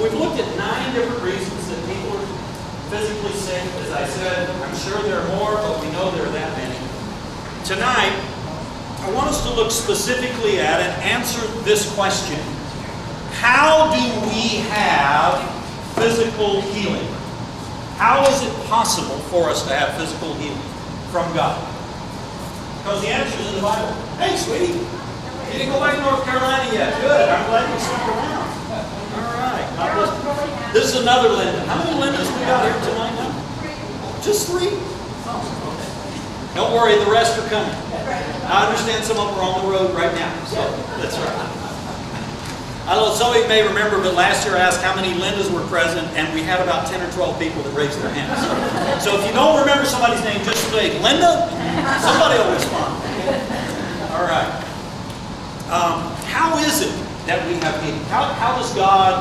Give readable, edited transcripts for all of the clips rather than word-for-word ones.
we've looked at 9 different reasons that people are physically sick. As I said, I'm sure there are more, but we know there are that many. Tonight, I want us to look specifically at and answer this question. How do we have physical healing? How is it possible for us to have physical healing from God? Because the answer is in the Bible. Hey, sweetie, you didn't go back to North Carolina yet. Good. I'm glad you stuck around. All right. This is another Linda. How many Lindas we got here tonight now? Just 3? Oh, okay. Don't worry, the rest are coming. I understand some of them are on the road right now. So that's right. I don't know, some of you may remember, but last year I asked how many Lindas were present, and we had about 10 or 12 people that raised their hands. So if you don't remember somebody's name, just say, Linda, somebody will respond. All right. How is it that we have healing? How does God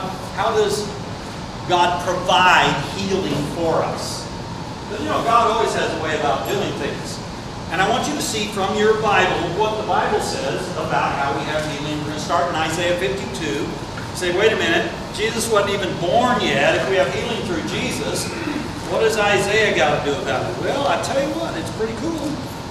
provide healing for us? Because, you know, God always has a way about doing things. And I want you to see from your Bible what the Bible says about how we have healing. We're going to start in Isaiah 52. Say, wait a minute, Jesus wasn't even born yet. If we have healing through Jesus, what does Isaiah got to do about it? Well, I tell you what, it's pretty cool.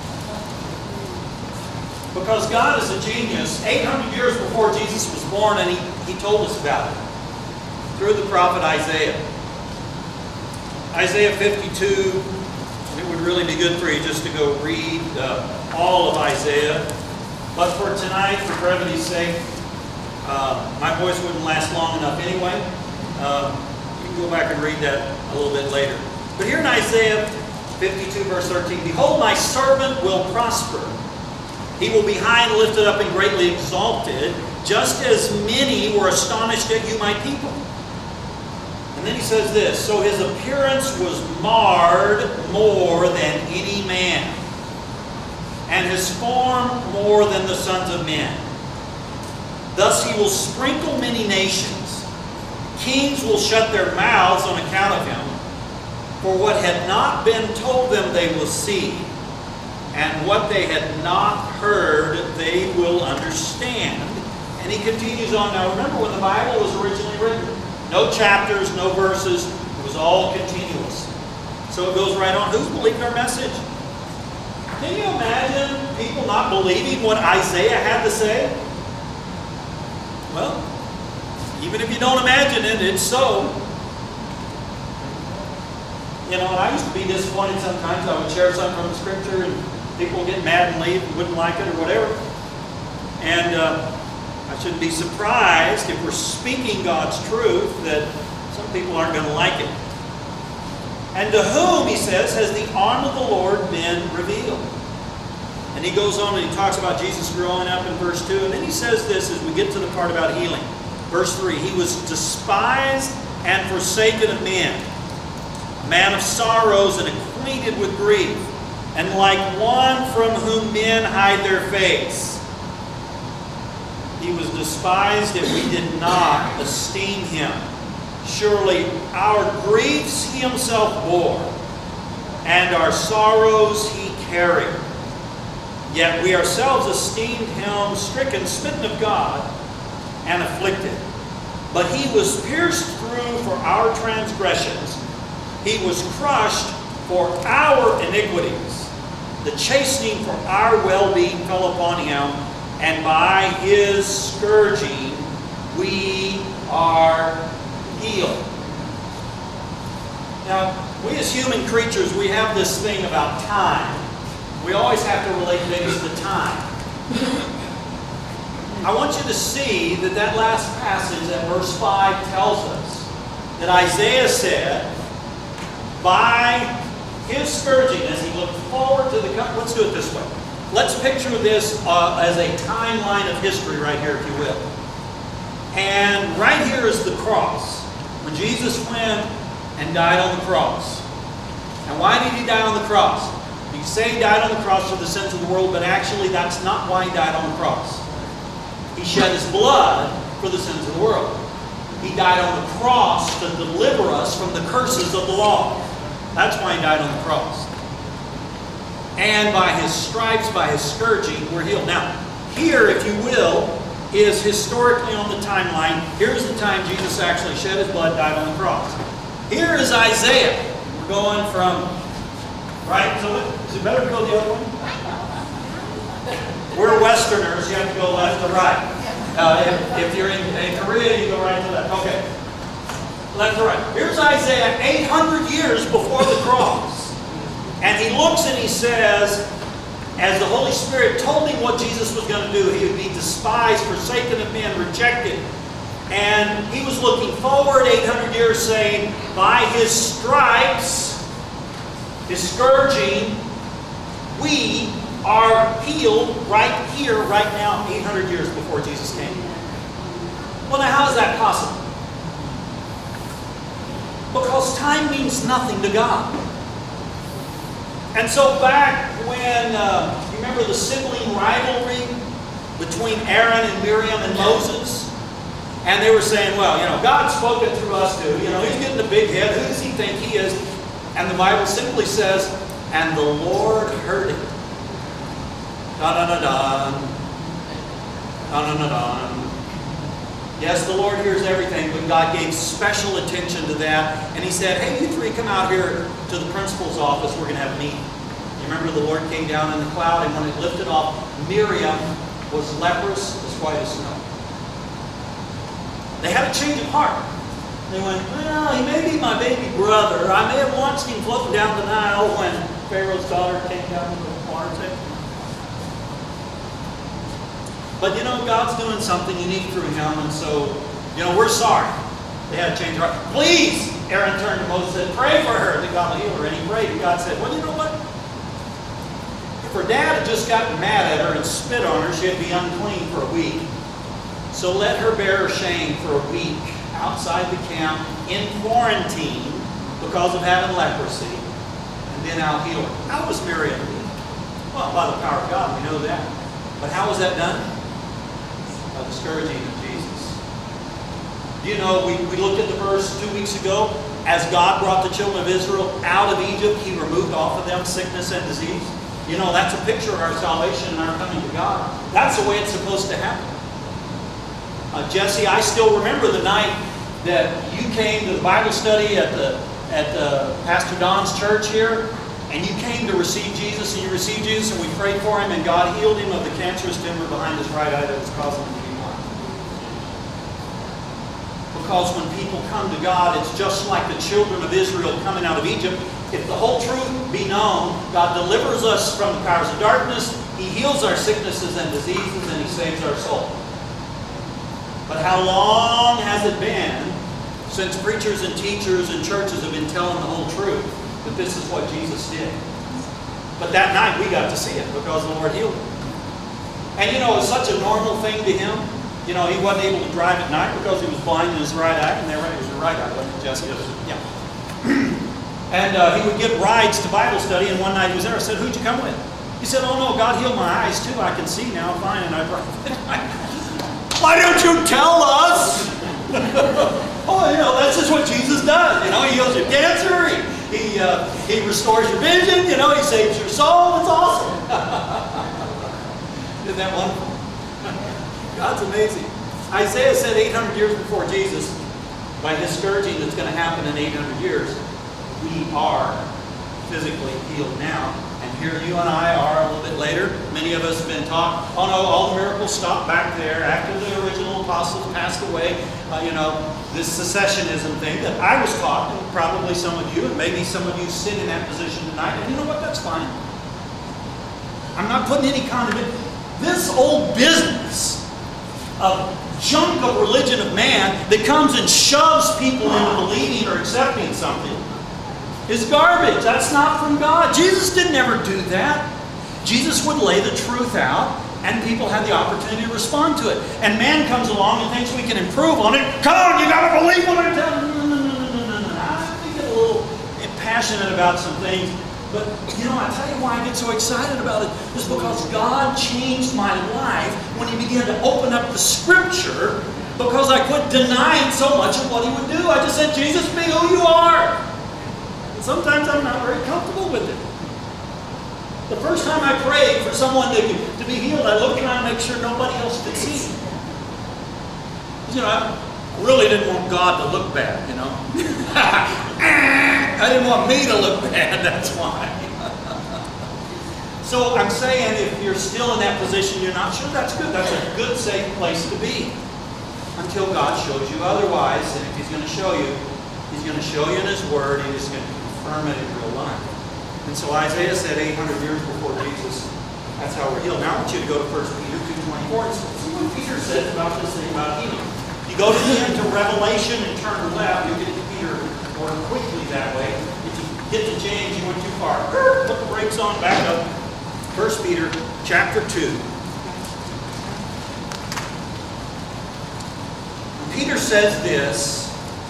Because God is a genius. 800 years before Jesus was born, and he told us about it through the prophet Isaiah. Isaiah 52. It would really be good for you just to go read all of Isaiah. But for tonight, for brevity's sake, my voice wouldn't last long enough anyway. You can go back and read that a little bit later. But here in Isaiah 52, verse 13, Behold, my servant will prosper. He will be high and lifted up and greatly exalted, just as many were astonished at you, my people. And then he says this, So his appearance was marred more than any man, and his form more than the sons of men. Thus he will sprinkle many nations. Kings will shut their mouths on account of him. For what had not been told them they will see, and what they had not heard they will understand. And he continues on. Now remember, when the Bible was originally written, no chapters, no verses. It was all continuous. So it goes right on. Who's believed our message? Can you imagine people not believing what Isaiah had to say? Well, even if you don't imagine it, it's so. You know, and I used to be disappointed sometimes. I would share something from the Scripture, and people would get mad and leave and wouldn't like it or whatever. And I shouldn't be surprised if we're speaking God's truth that some people aren't going to like it. And to whom, he says, has the arm of the Lord been revealed? And he goes on and he talks about Jesus growing up in verse 2. And then he says this as we get to the part about healing. Verse 3, He was despised and forsaken of men, a man of sorrows and acquainted with grief, and like one from whom men hide their face. He was despised, and we did not esteem him. Surely our griefs he himself bore, and our sorrows he carried. Yet we ourselves esteemed him stricken, smitten of God, and afflicted. But he was pierced through for our transgressions. He was crushed for our iniquities. The chastening for our well-being fell upon him, and by his scourging we are healed. Now, we as human creatures, we have this thing about time. We always have to relate things to time. I want you to see that that last passage at verse 5 tells us that Isaiah said, by his scourging, as he looked forward to the coming. Let's do it this way. Let's picture this as a timeline of history right here, if you will. And right here is the cross. When Jesus went and died on the cross. And why did he die on the cross? You say he died on the cross for the sins of the world, but actually that's not why he died on the cross. He shed his blood for the sins of the world. He died on the cross to deliver us from the curses of the law. That's why he died on the cross. And by his stripes, by his scourging, we're healed. Now, here, if you will, is historically on the timeline. Here's the time Jesus actually shed his blood, died on the cross. Here is Isaiah. We're going from, right? So is it better to go the other way? We're Westerners. You have to go left to right. If you're in Korea, you go right to left. Okay. Left to right. Here's Isaiah 800 years before the cross. And he looks and he says, as the Holy Spirit told him what Jesus was going to do, he would be despised, forsaken of men, rejected. And he was looking forward 800 years saying, by his stripes, his scourging, we are healed right here, right now, 800 years before Jesus came. Well, now how is that possible? Because time means nothing to God. And so back when, you remember the sibling rivalry between Aaron and Miriam and Moses? And they were saying, well, God spoke it through us too. He's getting the big head. Who does he think he is? And the Bible simply says, and the Lord heard it. Da-da-da-da. Da-da-da-da. Yes, the Lord hears everything, but God gave special attention to that. And he said, hey, you three come out here to the principal's office. We're going to have a meeting. You remember the Lord came down in the cloud, and when it lifted off, Miriam was leprous as white as snow. They had a change of heart. They went, well, he may be my baby brother. I may have watched him floating down the Nile when Pharaoh's daughter came down with the water tank. But God's doing something unique through him, and so, we're sorry. They had to change their heart. Please, Aaron turned to Moses and said, pray for her that God will heal her. And he prayed, and God said, well, you know what? If her dad had just gotten mad at her and spit on her, she'd be unclean for a week. So let her bear her shame for a week outside the camp in quarantine because of having leprosy, and then I'll heal her. How was Miriam healed? Well, by the power of God, we know that. But how was that done? By the scourging of Jesus. We looked at the verse 2 weeks ago. As God brought the children of Israel out of Egypt, he removed off of them sickness and disease. That's a picture of our salvation and our coming to God. That's the way it's supposed to happen. Jesse, I still remember the night that you came to the Bible study at Pastor Don's church here, and you came to receive Jesus, and you received Jesus, and we prayed for him, and God healed him of the cancerous tumor behind his right eye that was causing him to be blind. Because when people come to God, it's just like the children of Israel coming out of Egypt. If the whole truth be known, God delivers us from the powers of darkness, he heals our sicknesses and diseases, and he saves our soul. But how long has it been since preachers and teachers and churches have been telling the whole truth that this is what Jesus did? But that night we got to see it because the Lord healed him. And it was such a normal thing to him. He wasn't able to drive at night because he was blind in his right eye. And it was your right eye, wasn't it, Jesse? Yeah. And he would get rides to Bible study, and one night he was there. I said, who'd you come with? He said, oh no, God healed my eyes too. I can see now fine, and I brought it. Why don't you tell us? That's just what Jesus does. He heals your cancer. He restores your vision. He saves your soul. It's awesome. Isn't that wonderful? God's amazing. Isaiah said 800 years before Jesus, by his scourging that's going to happen in 800 years, we are physically healed now. And here you and I are a little bit later. Many of us have been taught, oh no, all the miracles stopped back there after the original apostles passed away. This secessionism thing that I was taught, and probably some of you, and maybe some of you sit in that position tonight, and you know what, that's fine. I'm not putting any condemnation. This old business of junk of religion of man that comes and shoves people into believing or accepting something is garbage. That's not from God. Jesus didn't ever do that. Jesus would lay the truth out, and people had the opportunity to respond to it. And man comes along and thinks we can improve on it. Come on, you got to believe what I'm telling you. No. I get a little passionate about some things. But, I tell you why I get so excited about it is because God changed my life when he began to open up the Scripture, because I quit denying so much of what he would do. I just said, Jesus, be who you are. Sometimes I'm not very comfortable with it. The first time I prayed for someone to be healed, I looked around to make sure nobody else could see. I really didn't want God to look bad, I didn't want me to look bad, that's why. So I'm saying if you're still in that position, you're not sure, that's good. That's a good, safe place to be. Until God shows you otherwise. And if He's going to show you, He's going to show you in His Word. He's going to confirm it in real life. And so Isaiah said 800 years before Jesus, that's how we're healed. Now I want you to go to 1 Peter 2:24 and see what Peter says about this thing about healing. You go to the end to Revelation and turn left, you'll get to Peter more quickly that way. If you get to James, you went too far. Put the brakes on, back up. 1 Peter chapter 2. Peter says this,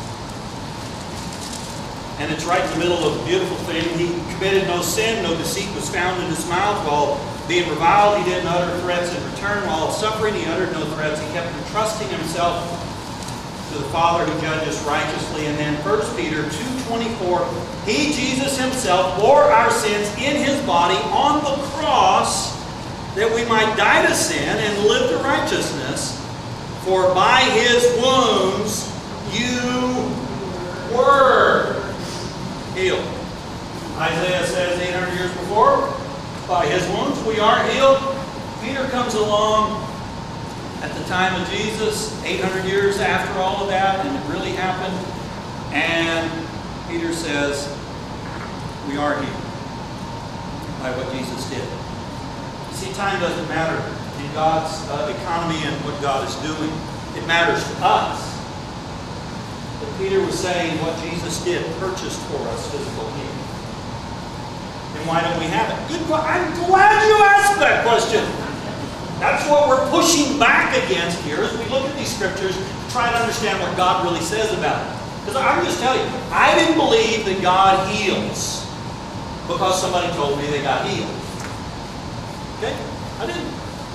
and it's right in the middle of a beautiful thing. He committed no sin, no deceit was found in his mouth. While being reviled, he didn't utter threats in return. While suffering, he uttered no threats. He kept entrusting himself to the Father who judges righteously. And then 1 Peter 2:24, He, Jesus Himself, bore our sins in His body on the cross that we might die to sin and live to righteousness. For by His wounds you were healed. Isaiah says 800 years before, by His wounds we are healed. Peter comes along at the time of Jesus, 800 years after all of that, and it really happened. And Peter says, we are healed by what Jesus did. See, time doesn't matter in God's economy and what God is doing. It matters to us. But Peter was saying what Jesus did purchased for us physical healing. And why don't we have it? I'm glad you asked that question. That's what we're pushing back against here as we look at these scriptures to try to understand what God really says about it. Because I'm just telling you, I didn't believe that God heals because somebody told me they got healed. Okay? I didn't.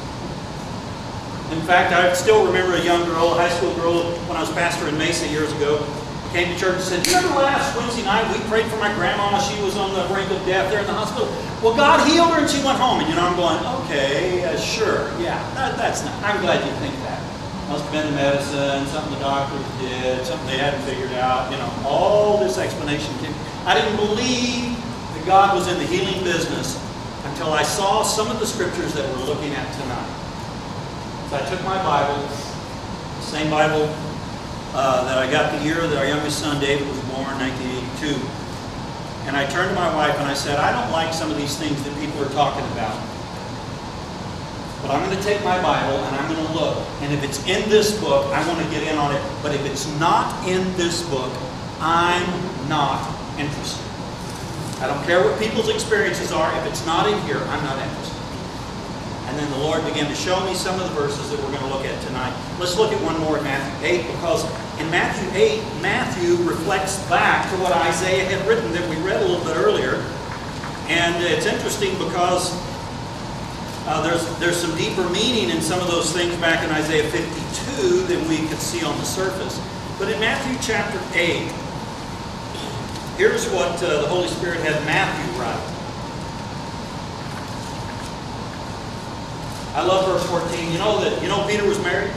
In fact, I still remember a young girl, a high school girl, when I was pastor in Mesa years ago, came to church and said, "You remember last Wednesday night we prayed for my grandma? She was on the brink of death there in the hospital. Well, God healed her and she went home." And I'm going, okay, sure, yeah, that's not. I'm glad you think that. Must have been the medicine, something the doctors did, something they hadn't figured out. All this explanation came. I didn't believe that God was in the healing business until I saw some of the scriptures that we're looking at tonight. So I took my Bible, the same Bible that I got the year that our youngest son David was born, 1982. And I turned to my wife and I said, I don't like some of these things that people are talking about. But I'm going to take my Bible and I'm going to look. And if it's in this book, I want to get in on it. But if it's not in this book, I'm not interested. I don't care what people's experiences are. If it's not in here, I'm not interested. And then the Lord began to show me some of the verses that we're going to look at tonight. Let's look at one more in Matthew 8, because in Matthew 8, Matthew reflects back to what Isaiah had written that we read a little bit earlier. And it's interesting because there's some deeper meaning in some of those things back in Isaiah 52 than we could see on the surface. But in Matthew chapter 8, here's what the Holy Spirit had Matthew write. I love verse 14. You know Peter was married?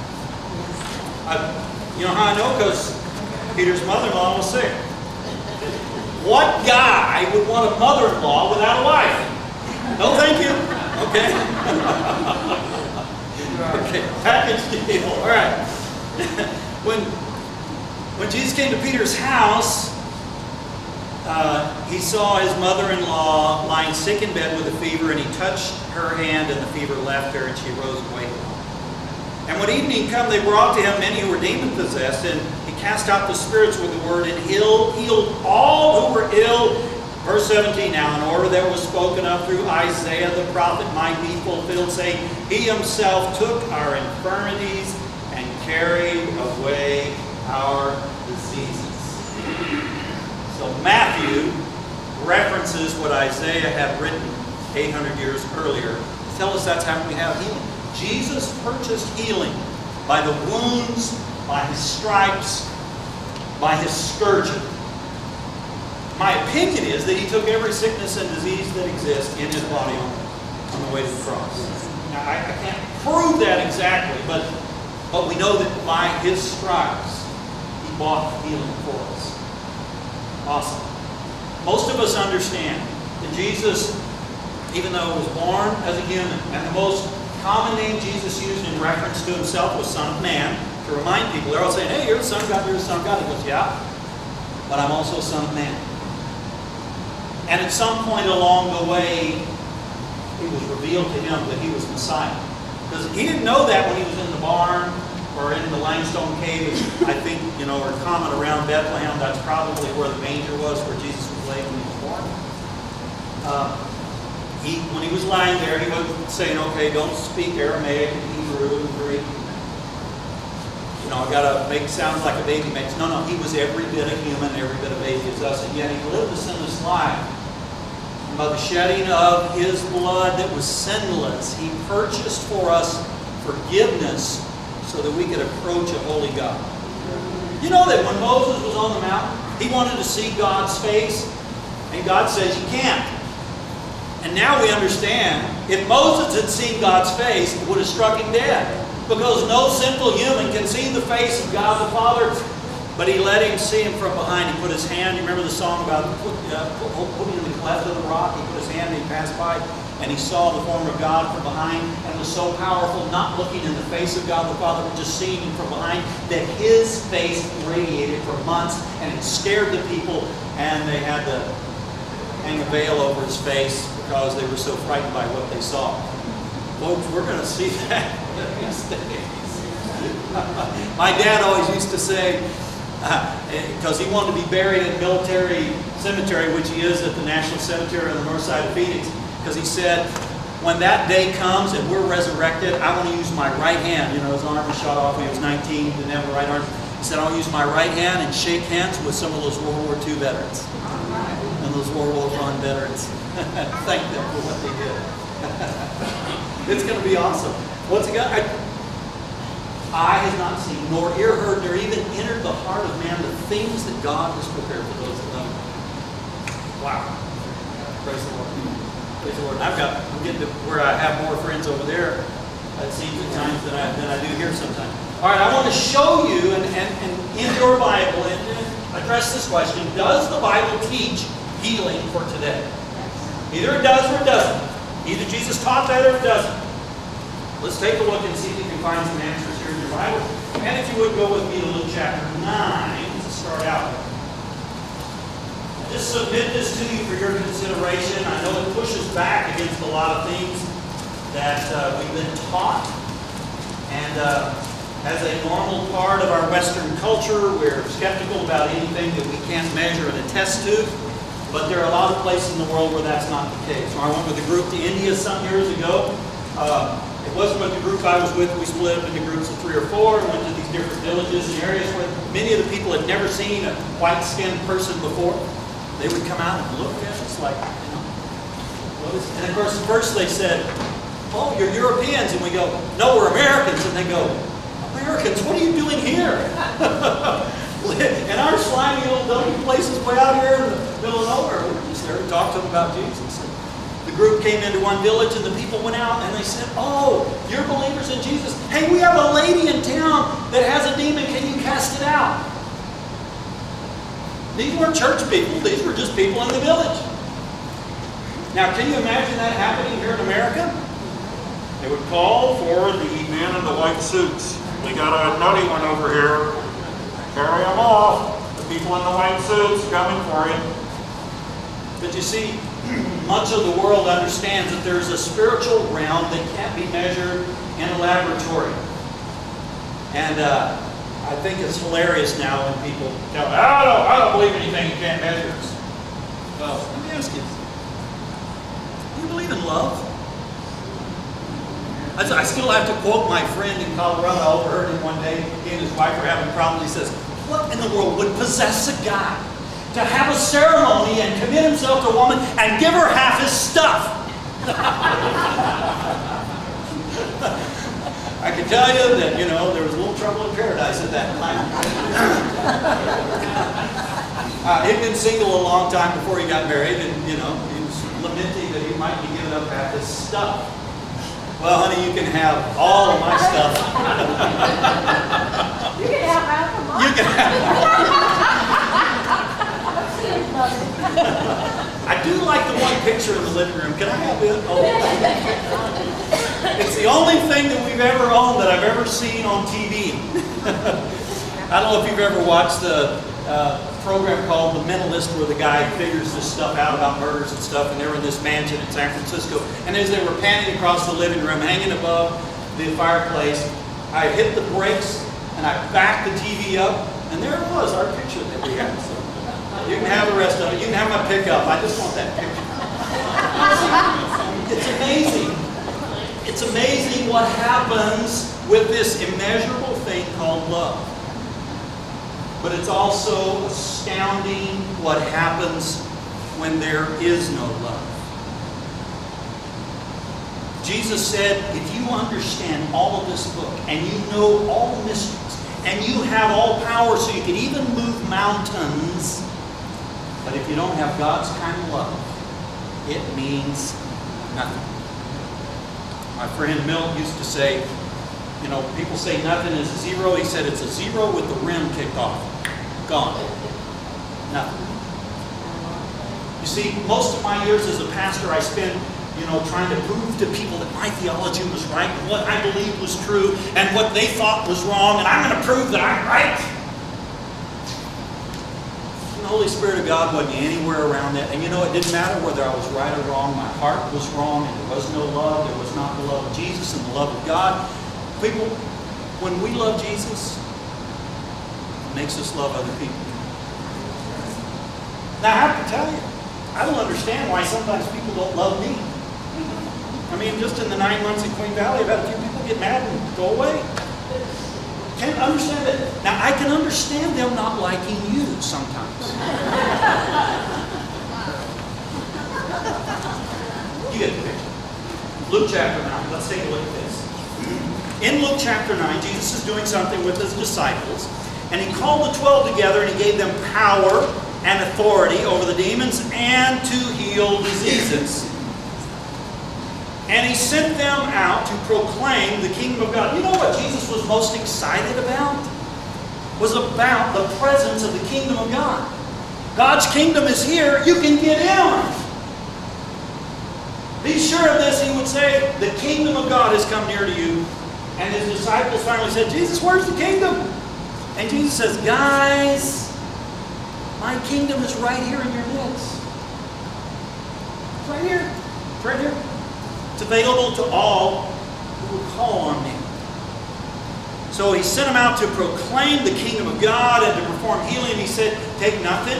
You know how I know? Because Peter's mother-in-law was sick. What guy would want a mother-in-law without a wife? No, thank you. Okay. Okay. Package deal. All right. When Jesus came to Peter's house, he saw his mother-in-law lying sick in bed with a fever, and he touched her hand, and the fever left her, and she rose and waked up. And when evening come, they brought to him many who were demon-possessed, and he cast out the spirits with the word, and healed all who were ill. Verse 17, now in order that was spoken of through Isaiah the prophet might be fulfilled, saying, He Himself took our infirmities and carried away our diseases. So Matthew references what Isaiah had written 800 years earlier to tell us that's how we have healing. Jesus purchased healing by the wounds, by His stripes, by His scourging. My opinion is that He took every sickness and disease that exists in His body on the way to the cross. Now, I can't prove that exactly, but But we know that by His stripes, He bought healing for us. Awesome. Most of us understand that Jesus, even though He was born as a human, and the most common name Jesus used in reference to Himself was Son of Man, to remind people, they're all saying, hey, you're the Son of God, you're the Son of God. He goes, yeah, but I'm also Son of Man. And at some point along the way, it was revealed to Him that He was Messiah. Because He didn't know that when He was in the barn or in the limestone cave, I think, or common around Bethlehem. That's probably where the manger was, where Jesus was laid when He was born. When He was lying there, He wasn't saying, okay, don't speak Aramaic and Hebrew and Greek. I got to make sounds like a baby makes. No, He was every bit a human, every bit a baby as us. And yet He lived a sinless life. And by the shedding of His blood that was sinless, He purchased for us forgiveness so that we could approach a holy God. You know that when Moses was on the mountain, he wanted to see God's face, and God says, you can't. And now we understand, if Moses had seen God's face, it would have struck him dead. Because no sinful human can see the face of God the Father. But He let him see Him from behind. He put His hand, you remember the song about putting in the cleft of the rock? He put His hand and He passed by, and he saw the form of God from behind, and was so powerful, not looking in the face of God the Father, but just seeing Him from behind, that His face radiated for months, and it scared the people, and they had to hang a veil over His face because they were so frightened by what they saw. Folks, we're going to see that these days. My dad always used to say, because he wanted to be buried in military cemetery, which he is at the National Cemetery on the north side of Phoenix, because he said, when that day comes and we're resurrected, I want to use my right hand. His arm was shot off when he was 19, didn't have a right arm. He said, I want to use my right hand and shake hands with some of those World War II veterans. And those World War I veterans. Thank them for what they did. It's going to be awesome. Once again, eye has not seen, nor ear heard, nor even entered the heart of man the things that God has prepared for those that love Him. Wow. Praise the Lord. Praise the Lord. I'm getting to where I have more friends over there, it seems at times, than I do here sometimes. All right, I want to show you, and in your Bible, and address this question: does the Bible teach healing for today? Either it does or it doesn't. Either Jesus taught that or it doesn't. Let's take a look and see if we can find some answers here in your Bible. And if you would go with me to Luke chapter 9 to start out. I just submit this to you for your consideration. I know it pushes back against a lot of things that we've been taught. And as a normal part of our Western culture, we're skeptical about anything that we can't measure and attest to. But there are a lot of places in the world where that's not the case. So I went with a group to India some years ago. It wasn't with the group I was with. We split up into groups of 3 or 4 and went to these different villages and areas where many of the people had never seen a white-skinned person before. They would come out and look at us like, what is it? And of course, at first they said, oh, you're Europeans. And we go, no, we're Americans. And they go, Americans, what are you doing here? In our slimy little dummy places way out here in the middle of nowhere, we were just there to talk to them about Jesus. And the group came into one village and the people went out and they said, oh, you're believers in Jesus. Hey, we have a lady in town that has a demon. Can you cast it out? These weren't church people. These were just people in the village. Now, can you imagine that happening here in America? They would call for the men in the white suits. We got a nutty one over here. Carry them off. The people in the white suits coming for you. But you see, much of the world understands that there's a spiritual realm that can't be measured in a laboratory. And I think it's hilarious now when people tell me, I don't believe anything you can't measure. Well, let me ask you, do you believe in love? I still have to quote my friend in Colorado. I overheard him one day. He and his wife were having problems. He says, what in the world would possess a guy to have a ceremony and commit himself to a woman and give her half his stuff? I can tell you that, there was a little trouble in paradise at that time. He'd been single a long time before he got married, and, he was lamenting that he might be giving up half his stuff. Well, honey, you can have all of my stuff. You can have half of mine. You can have. I do like the one picture in the living room. Can I have it? Oh. It's the only thing that we've ever owned that I've ever seen on TV. I don't know if you've ever watched the program called The Mentalist, where the guy figures this stuff out about murders and stuff, and they were in this mansion in San Francisco, and as they were panning across the living room, hanging above the fireplace, I hit the brakes, and I backed the TV up, and there it was, our picture that we had. So you can have the rest of it. You can have my pickup. I just want that picture. It's amazing. It's amazing what happens with this immeasurable thing called love. But it's also astounding what happens when there is no love. Jesus said, if you understand all of this book, and you know all the mysteries, and you have all power so you can even move mountains, but if you don't have God's kind of love, it means nothing. My friend Milt used to say, you know, people say nothing is a zero. He said it's a zero with the rim kicked off. Gone. Nothing. You see, most of my years as a pastor, I spent, trying to prove to people that my theology was right, and what I believed was true, and what they thought was wrong, and I'm going to prove that I'm right. And the Holy Spirit of God wasn't anywhere around that. And it didn't matter whether I was right or wrong. My heart was wrong, and there was no love. There was not the love of Jesus and the love of God. People, when we love Jesus, it makes us love other people. Now, I have to tell you, I don't understand why sometimes people don't love me. I mean, just in the 9 months in Queen Valley, I've had a few people get mad and go away. Can't understand it. Now, I can understand them not liking you sometimes. You get the picture. Luke chapter 9. Let's take a look at this. In Luke chapter 9, Jesus is doing something with his disciples, and he called the 12 together, and he gave them power and authority over the demons and to heal diseases. And he sent them out to proclaim the kingdom of God. You know what Jesus was most excited about? Was about the presence of the kingdom of God. God's kingdom is here. You can get in. Be sure of this, he would say, the kingdom of God has come near to you. And his disciples finally said, Jesus, where's the kingdom? And Jesus says, guys, my kingdom is right here in your midst. It's right here. It's right here. It's available to all who will call on me. So he sent them out to proclaim the kingdom of God and to perform healing. He said, take nothing.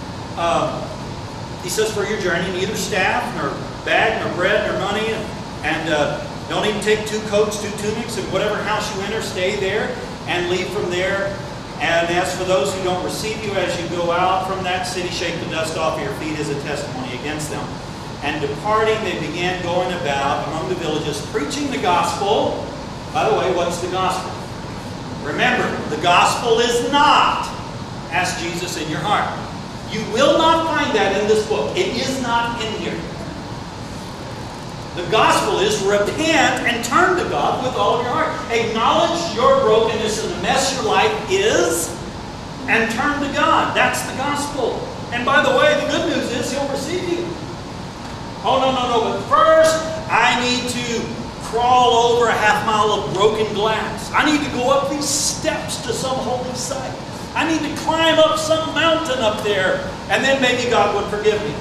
He says, for your journey, neither staff, nor bag, nor bread, nor money. And don't even take 2 coats, 2 tunics, and whatever house you enter, stay there and leave from there. And as for those who don't receive you as you go out from that city, shake the dust off of your feet as a testimony against them. And departing, they began going about among the villages, preaching the gospel. By the way, what's the gospel? Remember, the gospel is not, ask Jesus in your heart. You will not find that in this book. It is not in here. The gospel is repent and turn to God with all of your heart. Acknowledge your brokenness and the mess your life is, and turn to God. That's the gospel. And by the way, the good news is He'll receive you. Oh, no. But first, I need to crawl over a half mile of broken glass. I need to go up these steps to some holy site. I need to climb up some mountain up there, and then maybe God would forgive me.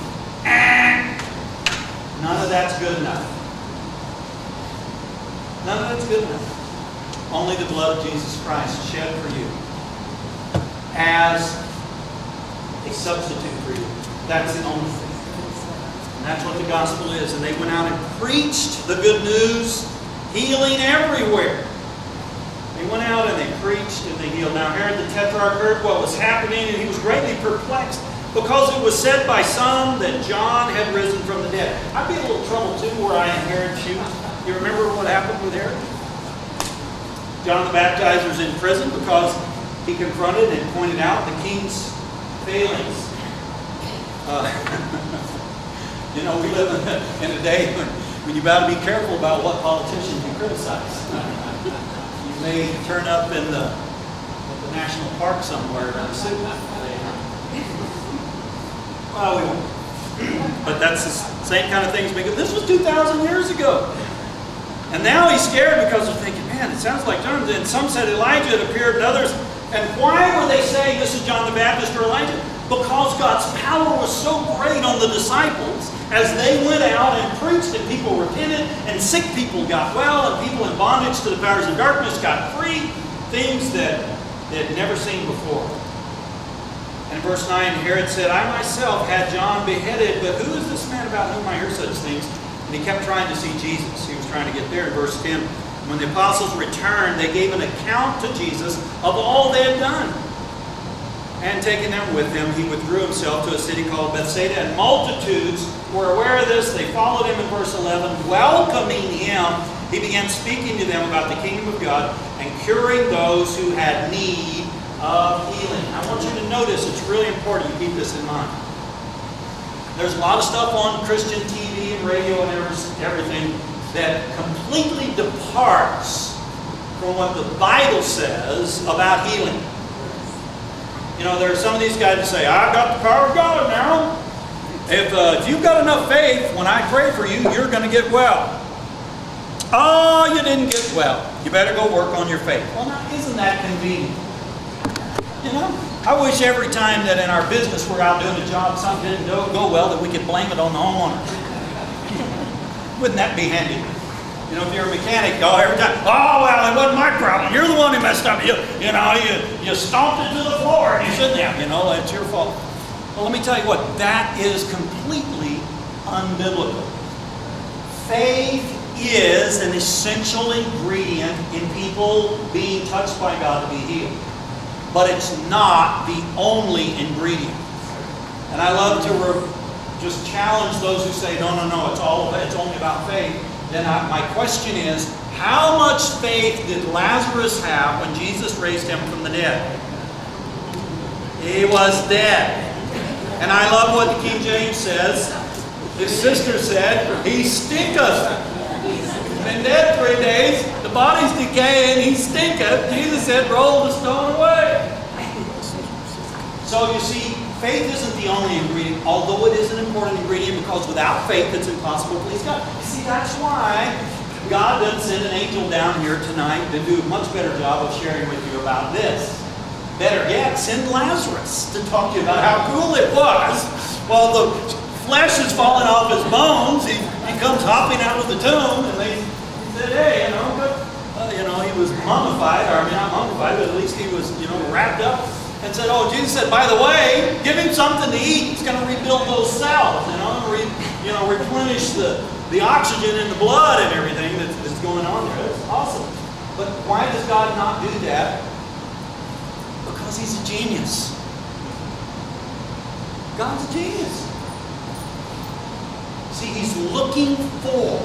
None of that's good enough. None of that's good enough. Only the blood of Jesus Christ shed for you as a substitute for you. That's the only thing. And that's what the gospel is. And they went out and preached the good news, healing everywhere. They went out and they preached and they healed. Now Herod the Tetrarch heard what was happening, and he was greatly perplexed, because it was said by some that John had risen from the dead. I'd be in a little trouble too where I am Herod's shoes. You remember what happened with Herod? John the Baptizer was in prison because he confronted and pointed out the king's failings. We live in a day when When you got to be careful about what politicians you criticize. You may turn up in the national park somewhere in a suit. Well, we won't. But that's the same kind of things. Because this was 2,000 years ago. And now he's scared because they're thinking, man, it sounds like John. And some said Elijah had appeared, and others. And why were they saying this is John the Baptist or Elijah? Because God's power was so great on the disciples as they went out and preached and people repented and sick people got well and people in bondage to the powers of darkness got free. Things that they had never seen before. And verse 9, Herod said, I myself had John beheaded, but who is this man about whom I hear such things? And he kept trying to see Jesus. He was trying to get there. In verse 10, when the apostles returned, they gave an account to Jesus of all they had done. And taking them with him, he withdrew himself to a city called Bethsaida, and multitudes were aware of this. They followed him in verse 11. Welcoming him, he began speaking to them about the kingdom of God and curing those who had need of healing. I want you to notice, it's really important you keep this in mind. There's a lot of stuff on Christian TV and radio and everything that completely departs from what the Bible says about healing. You know, there are some of these guys that say, I've got the power of God now. If you've got enough faith, when I pray for you, you're going to get well. Oh, you didn't get well. You better go work on your faith. Well, now, isn't that convenient? You know, I wish every time that in our business we're out doing a job, something didn't go well, that we could blame it on the homeowner. Wouldn't that be handy? You know, if you're a mechanic, every time, oh, well, it wasn't my problem. You're the one who messed up. You stomped it to the floor and you shouldn't have. You know, it's your fault. Well, let me tell you what, that is completely unbiblical. Faith is an essential ingredient in people being touched by God to be healed. But it's not the only ingredient. And I love to just challenge those who say, no, it's only about faith. Then my question is, how much faith did Lazarus have when Jesus raised him from the dead? He was dead. And I love what the King James says. His sister said, he stinketh. He's been dead 3 days. The body's decaying. He stinketh. Jesus said, roll the stone away. So you see, faith isn't the only ingredient, although it is an important ingredient, because without faith it's impossible to please God. You see, that's why God doesn't send an angel down here tonight to do a much better job of sharing with you about this. Better yet, send Lazarus to talk to you about how cool it was. While the flesh is falling off his bones, he comes hopping out of the tomb, and he said, hey, he was mummified, or not mummified, but at least he was, wrapped up. And said, oh, Jesus said, by the way, give him something to eat. He's going to rebuild those cells, replenish the oxygen in the blood and everything that's going on there. That's awesome. But why does God not do that? Because he's a genius. God's a genius. See, he's looking for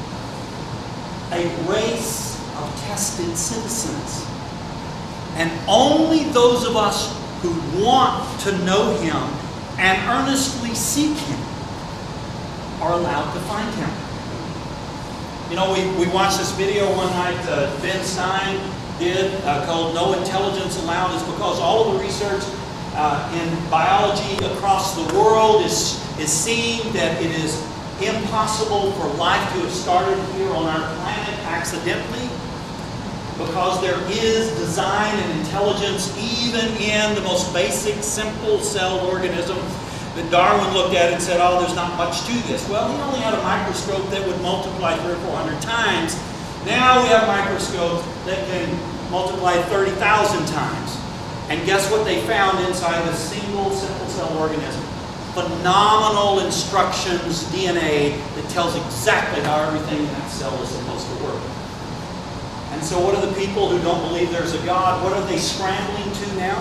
a race of tested citizens. And only those of us who want to know him and earnestly seek him are allowed to find him. You know, we watched this video one night Ben Stein did called No Intelligence Allowed. Is because all of the research in biology across the world is seeing that it is impossible for life to have started here on our planet accidentally. Because there is design and intelligence even in the most basic, simple-celled organism that Darwin looked at and said, oh, there's not much to this. Well, he only had a microscope that would multiply 300 or 400 times. Now we have microscopes that can multiply 30,000 times. And guess what they found inside a single simple-celled organism? Phenomenal instructions, DNA, that tells exactly how everything in that cell is supposed to work. And so what are the people who don't believe there's a God, what are they scrambling to now?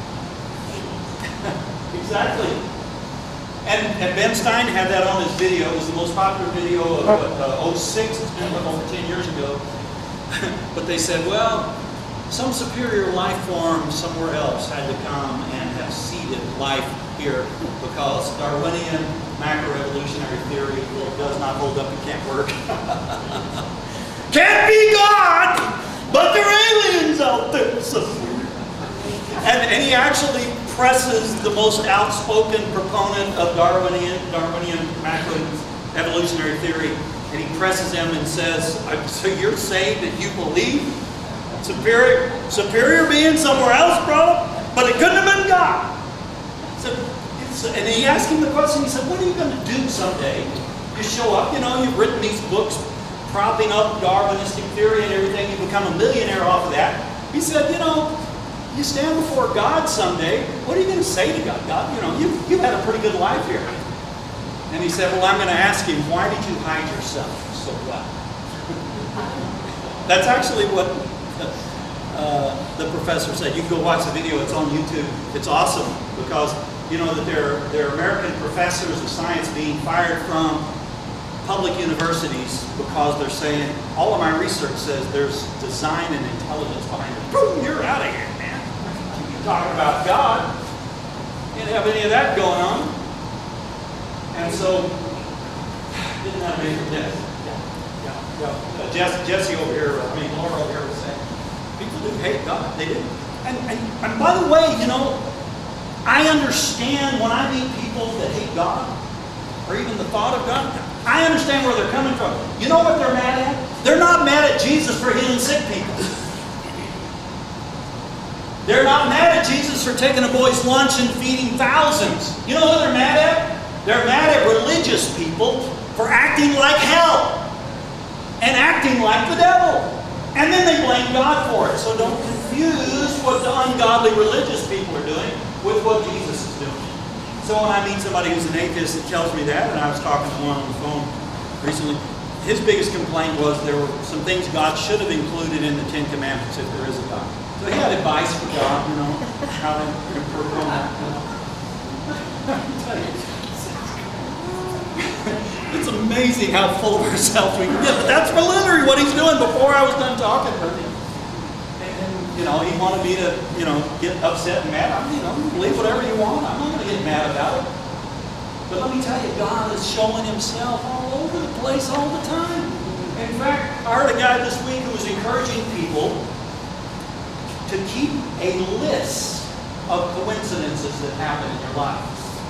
Exactly. And Ben Stein had that on his video. It was the most popular video of 06. It's been over 10 years ago. But they said, well, some superior life form somewhere else had to come and have seeded life here because Darwinian macroevolutionary theory that does not hold up and can't work. Can't be God, but there are aliens out there somewhere. And he actually presses the most outspoken proponent of Darwinian macroevolutionary theory, and he presses him and says, so you're saying that you believe superior being somewhere else, brother? But it couldn't have been God. And he asked him the question, he said, what are you going to do someday? You show up, you've written these books propping up Darwinistic theory and everything, you become a millionaire off of that. He said, you stand before God someday, what are you going to say to God? God, you've had a pretty good life here. And he said, well, I'm going to ask him, why did you hide yourself so well? That's actually what the professor said. You can go watch the video, it's on YouTube. It's awesome because that there are American professors of science being fired from public universities because they're saying, all of my research says there's design and intelligence behind it. Boom, you're out of here, man. You're talking about God. You didn't have any of that going on. And so, didn't that make it? Yeah. Jesse over here, Laura over here was saying, people do hate God. They do. And by the way, I understand when I meet people that hate God, or even the thought of God, I understand where they're coming from. You know what they're mad at? They're not mad at Jesus for healing sick people. They're not mad at Jesus for taking a boy's lunch and feeding thousands. You know who they're mad at? They're mad at religious people for acting like hell and acting like the devil. And then they blame God for it. So don't confuse what the ungodly religious people are doing with what Jesus is doing. So when I meet somebody who's an atheist that tells me that, and I was talking to one on the phone recently, his biggest complaint was there were some things God should have included in the Ten Commandments if there is a God. So he had advice for God, how to improve on that. It's amazing how full of ourselves we can get. But that's literally what he's doing before I was done talking with him. And he wanted me to, get upset and mad. Believe whatever you want. I'm not going to get mad about it. But let me tell you, God is showing himself all over the place all the time. In fact, I heard a guy this week who was encouraging people to keep a list of coincidences that happen in your life.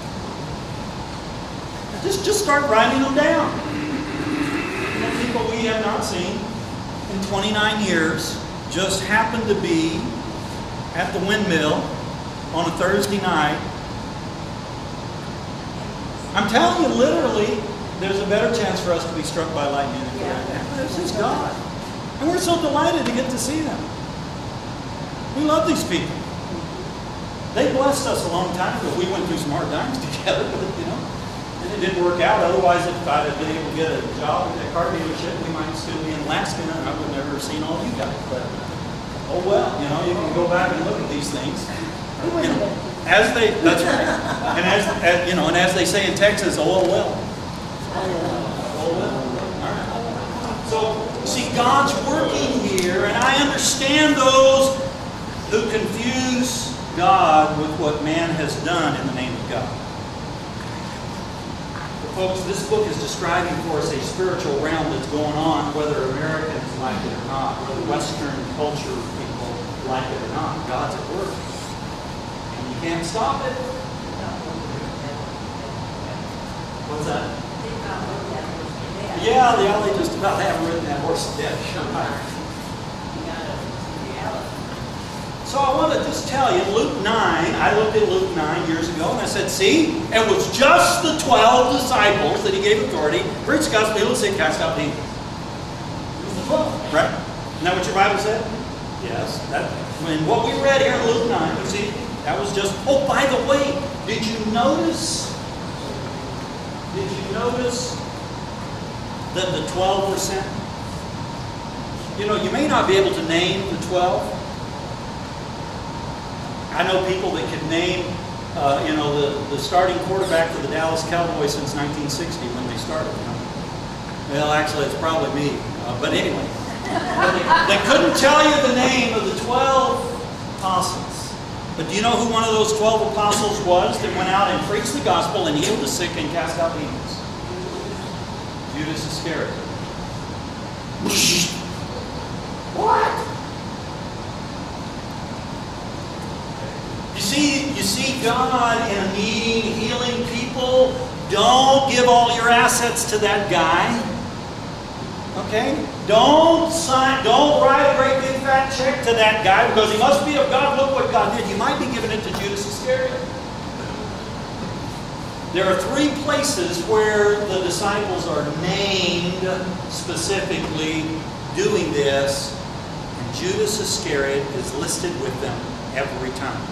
Just start writing them down. People we have not seen in 29 years just happened to be at the windmill on a Thursday night. I'm telling you, literally, there's a better chance for us to be struck by lightning than that. This is God. And we're so delighted to get to see them. We love these people. They blessed us a long time ago. We went through some hard times together, and it didn't work out. Otherwise, if I'd have been able to get a job at that car dealership, we might still be in Alaska, and I would have never seen all you guys. But, oh well, you can go back and look at these things. That's right. And as they say in Texas, oh well. Oh well. All right. So, see, God's working here, and I understand those who confuse God with what man has done in the name of God. Folks, this book is describing for us a spiritual realm that's going on, whether Americans like it or not, whether Western culture people like it or not. God's at work. And you can't stop it. What's that? Yeah, they just about have written that horse to death. So I want to just tell you, Luke 9, I looked at Luke 9 years ago and I said, see, it was just the 12 disciples that he gave authority, preach the gospel, heal the sick, cast out demons. It was the 12, right? Isn't that what your Bible said? Yes. When what we read here in Luke 9, you see, that was just, oh, by the way, did you notice that the 12 were sent? You may not be able to name the 12. I know people that can name, the starting quarterback for the Dallas Cowboys since 1960 when they started. Well, actually, it's probably me. But anyway, they couldn't tell you the name of the 12 apostles. But do you know who one of those 12 apostles was that went out and preached the gospel and healed the sick and cast out demons? Judas Iscariot. What? You see God in a need, healing people. Don't give all your assets to that guy. Okay? Don't write a great big fat check to that guy because he must be of God. Look what God did. You might be giving it to Judas Iscariot. There are 3 places where the disciples are named specifically doing this, and Judas Iscariot is listed with them every time.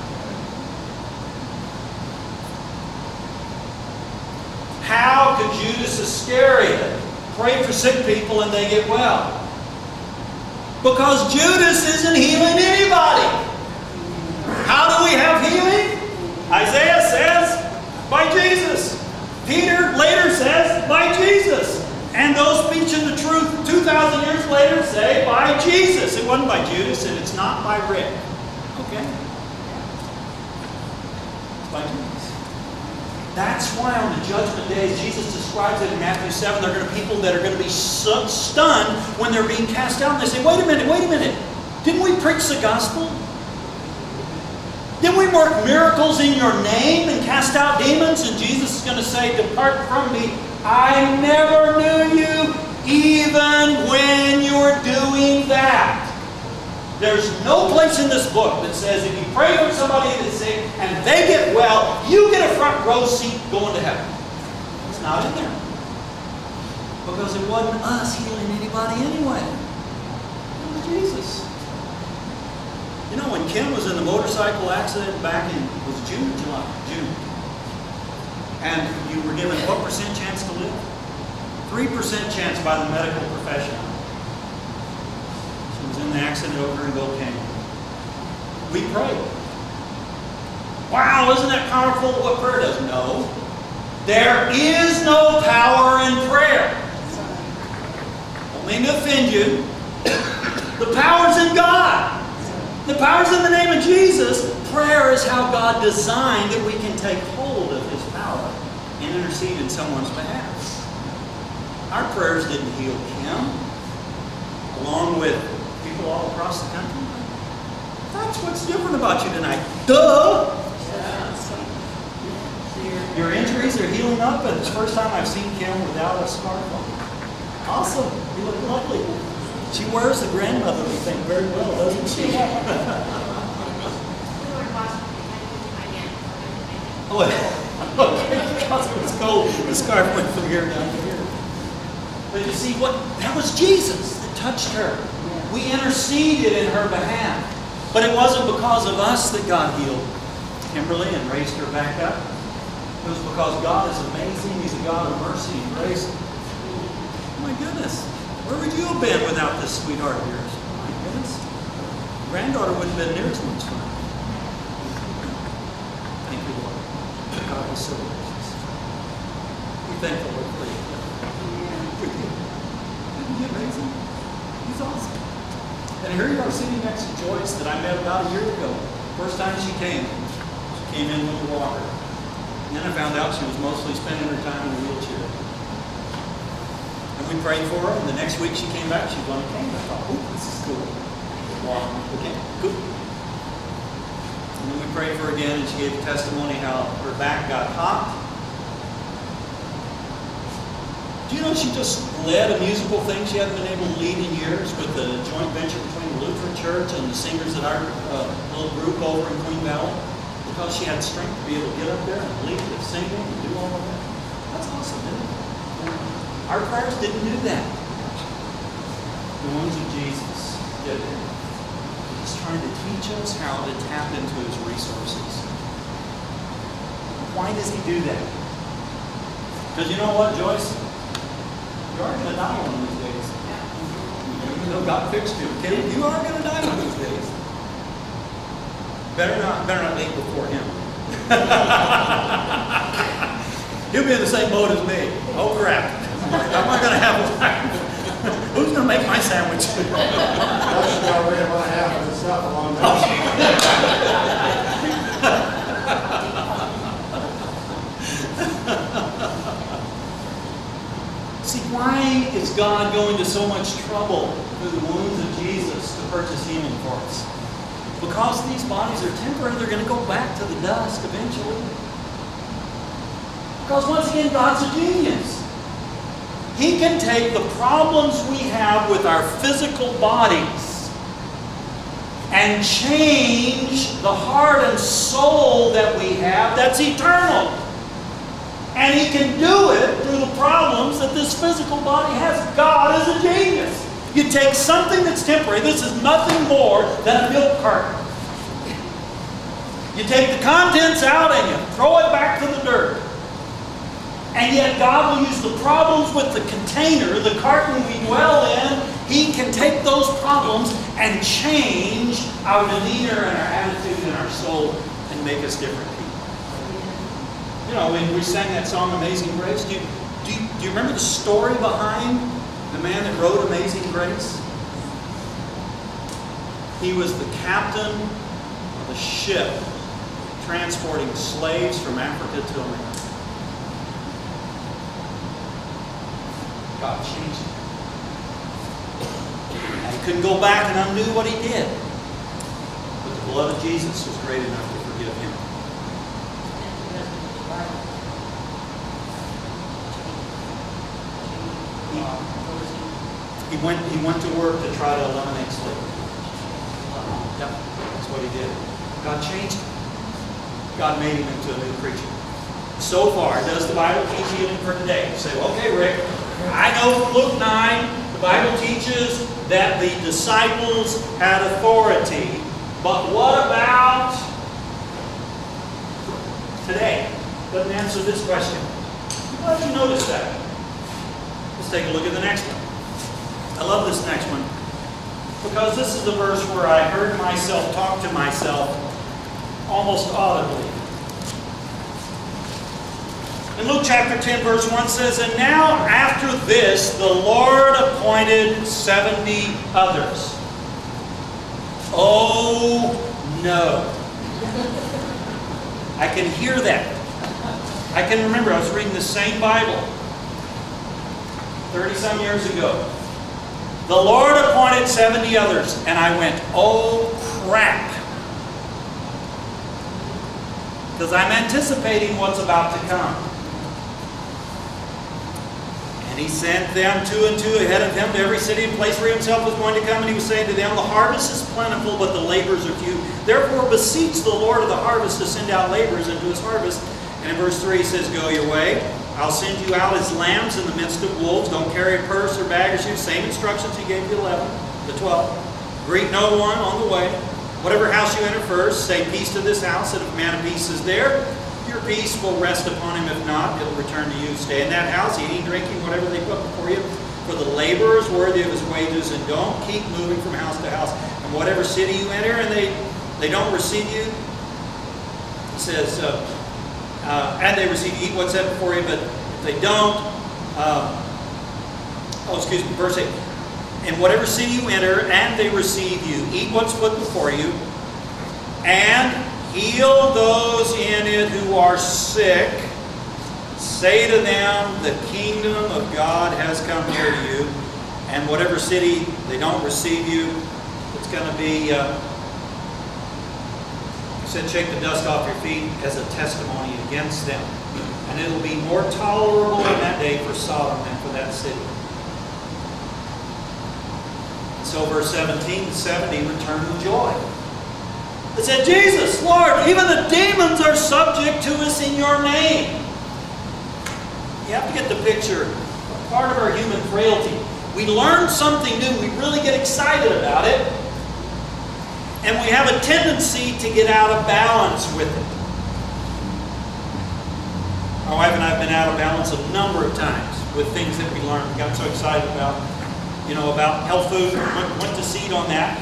How could Judas Iscariot pray for sick people and they get well? Because Judas isn't healing anybody. How do we have healing? Isaiah says, by Jesus. Peter later says, by Jesus. And those preaching the truth 2,000 years later say, by Jesus. It wasn't by Judas and it's not by Rick. Okay? It's by Jesus. That's why on the judgment day, as Jesus describes it in Matthew 7, there are going to be people that are going to be stunned when they're being cast out. And they say, wait a minute. Didn't we preach the gospel? Didn't we work miracles in your name and cast out demons? And Jesus is going to say, depart from me. I never knew you, even when you were doing that. There's no place in this book that says if you pray for somebody that's sick and they get well, you get a front row seat going to heaven. It's not in there. Because it wasn't us healing anybody anyway. It was Jesus. You know, when Kim was in the motorcycle accident back in, was it June or July? June. And you were given what % chance to live? 3% chance by the medical profession. She was in the accident over in Gold Canyon. We prayed. Wow, isn't that powerful? What prayer does? No. There is no power in prayer. Don't mean to offend you. The power's in God. The power's in the name of Jesus. Prayer is how God designed that we can take hold of His power and intercede in someone's behalf. Our prayers didn't heal Kim, along with people all across the country. That's what's different about you tonight. Duh! Your injuries are healing up, and it's the first time I've seen Kim without a smartphone. Awesome. You look lovely. She wears the grandmotherly thing very well, doesn't she? Because it was cold. The scarf went from here down to here. But you see, that was Jesus that touched her. We interceded in her behalf. But it wasn't because of us that God healed Kimberly and raised her back up. It was because God is amazing. He's a God of mercy and grace. Oh my goodness. Where would you have been without this sweetheart of yours? Oh my goodness. Granddaughter wouldn't have been near as much fun. Thank you, Lord. God is so gracious. We're thankful for you. Isn't he amazing? He's awesome. And here you are sitting next to Joyce that I met about a year ago. First time she came in with a walker. And then I found out she was mostly spending her time in a wheelchair. And we prayed for her, and the next week she came back, she was on a cane. I thought, oh, this is cool. Okay, cool. And then we prayed for her again, and she gave a testimony how her back got hot. Do you know she just led a musical thing she hadn't been able to lead in years with the joint venture between the Lutheran Church and the singers at our little group over in Queen Valley? Because she had strength to be able to get up there and lead and sing and do all of that. That's awesome, isn't it? Our prayers didn't do that. The ones of Jesus did it. He's trying to teach us how to tap into His resources. Why does He do that? Because you know what, Joyce? You are going to die one of these days. You know, God fixed you. Okay? You are going to die one of these days. Better not leave before Him. He'll be in the same boat as me. Oh crap. I'm not going to have one. Who's going to make my sandwich? That's already about half of the stuff along there. why is God going to so much trouble through the wounds of Jesus to purchase healing for us? Because these bodies are temporary, they're going to go back to the dust eventually. Because once again, God's a genius. He can take the problems we have with our physical bodies and change the heart and soul that we have that's eternal. And He can do it through the problems that this physical body has. God is a genius. You take something that's temporary. This is nothing more than a milk carton. You take the contents out and you throw it back to the dirt. And yet God will use the problems with the container, the carton we dwell in. He can take those problems and change our demeanor and our attitude and our soul and make us different people. You know, when we sang that song, Amazing Grace, do you remember the story behind the man that wrote Amazing Grace? He was the captain of a ship transporting slaves from Africa to America. God changed him. And he couldn't go back and undo what he did. But the blood of Jesus was great enough to forgive him. He went to work to try to eliminate slavery. Yep, that's what he did. God changed him. God made him into a new creature. So far, does the Bible teach healing for today? You say, well, okay, Rick, I know from Luke 9, the Bible teaches that the disciples had authority. But what about today? Doesn't answer this question. Why did you notice that? Let's take a look at the next one. I love this next one because this is the verse where I heard myself talk to myself almost audibly. In Luke chapter 10, verse 1 says, "And now after this, the Lord appointed 70 others." Oh, no. I can hear that. I can remember I was reading the same Bible 30-some years ago. The Lord appointed 70 others. And I went, oh, crap. Because I'm anticipating what's about to come. And He sent them two and two ahead of Him to every city and place where He Himself was going to come. And He was saying to them, the harvest is plentiful, but the laborers are few. Therefore beseech the Lord of the harvest to send out laborers into His harvest. And in verse 3 He says, go your way. I'll send you out as lambs in the midst of wolves. Don't carry a purse or bag or shoes. Same instructions He gave the 12. Greet no one on the way. Whatever house you enter first, say peace to this house. And if a man of peace is there, your peace will rest upon him. If not, it will return to you. Stay in that house, eating, drinking, whatever they put before you. For the laborer is worthy of his wages. And don't keep moving from house to house. And whatever city you enter and they don't receive you, He says, and they receive you, eat what's set before you, but if they don't, verse 8. In whatever city you enter, and they receive you, eat what's put before you, and heal those in it who are sick. Say to them, the kingdom of God has come near to you. And whatever city they don't receive you, it's going to be... said, shake the dust off your feet as a testimony against them. And it'll be more tolerable in that day for Sodom than for that city. And so verse 17, the 70 returned with joy. It said, Jesus, Lord, even the demons are subject to us in your name. You have to get the picture. Part of our human frailty. We learn something new. We really get excited about it. And we have a tendency to get out of balance with it. My wife and I have been out of balance a number of times with things that we learned. We got so excited about, about health food. Went to seed on that.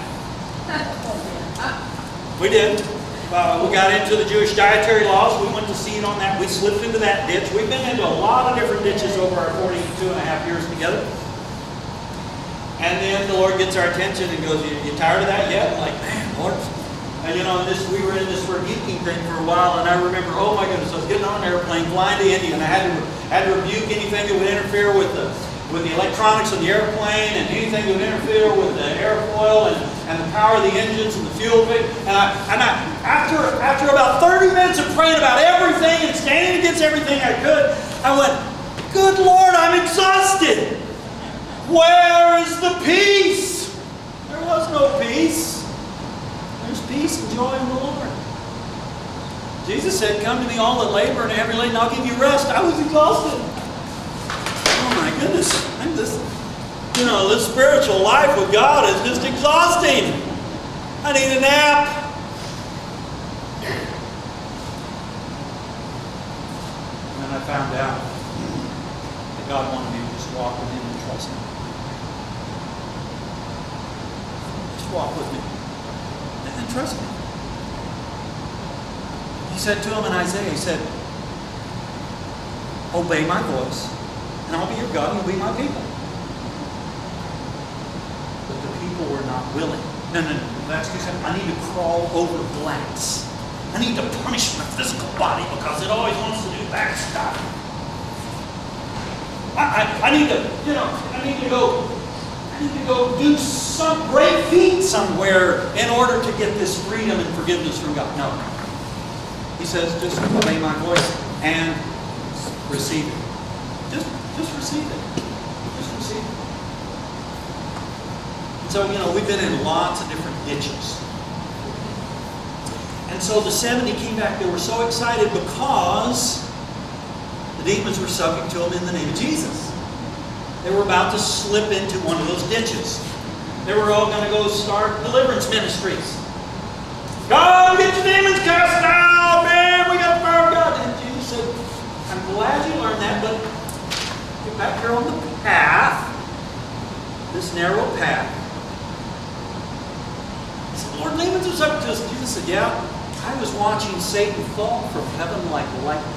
We did. We got into the Jewish dietary laws. We went to seed on that. We slipped into that ditch. We've been into a lot of different ditches over our 42.5 years together. And then the Lord gets our attention and goes, you tired of that yet? I'm like, man, Lord. And we were in this rebuking thing for a while, and I remember, oh my goodness, I was getting on an airplane, flying to India, and I had to rebuke anything that would interfere with with the electronics of the airplane and anything that would interfere with the airfoil and the power of the engines and the fuel. After about 30 minutes of praying about everything and standing against everything I could, I went, good Lord, I'm exhausted. Where is the peace? There was no peace. There's peace and joy in the Lord. Jesus said, come to me all that labor and are heavy laden, and I'll give you rest. I was exhausted. Oh my goodness. This spiritual life with God is just exhausting. I need a nap. And then I found out that God wanted me to just walk with Him and trust Him. Just walk with me and trust me. He said to him in Isaiah, He said, obey my voice, and I'll be your God, and you'll be my people. But the people were not willing. No, that's too simple. I need to crawl over glass. I need to punish my physical body because it always wants to do bad stuff. I need to go do some great feat somewhere in order to get this freedom and forgiveness from God. No. He says, just obey my voice and receive it. Just receive it. Just receive it. And so, we've been in lots of different ditches. And so the 70 came back. They were so excited because the demons were subject to them in the name of Jesus. They were about to slip into one of those ditches. They were all going to go start deliverance ministries. God, get your demons cast out, man. We got the power of God. And Jesus said, I'm glad you learned that, but get back here on the path, this narrow path. He said, Lord, demons are subject to us. Jesus said, yeah, I was watching Satan fall from heaven like lightning.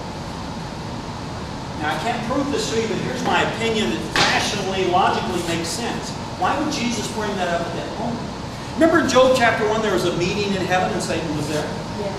Now, I can't prove this to you, but here's my opinion that rationally, logically makes sense. Why would Jesus bring that up at that moment? Remember in Job chapter 1, there was a meeting in heaven and Satan was there? Yes.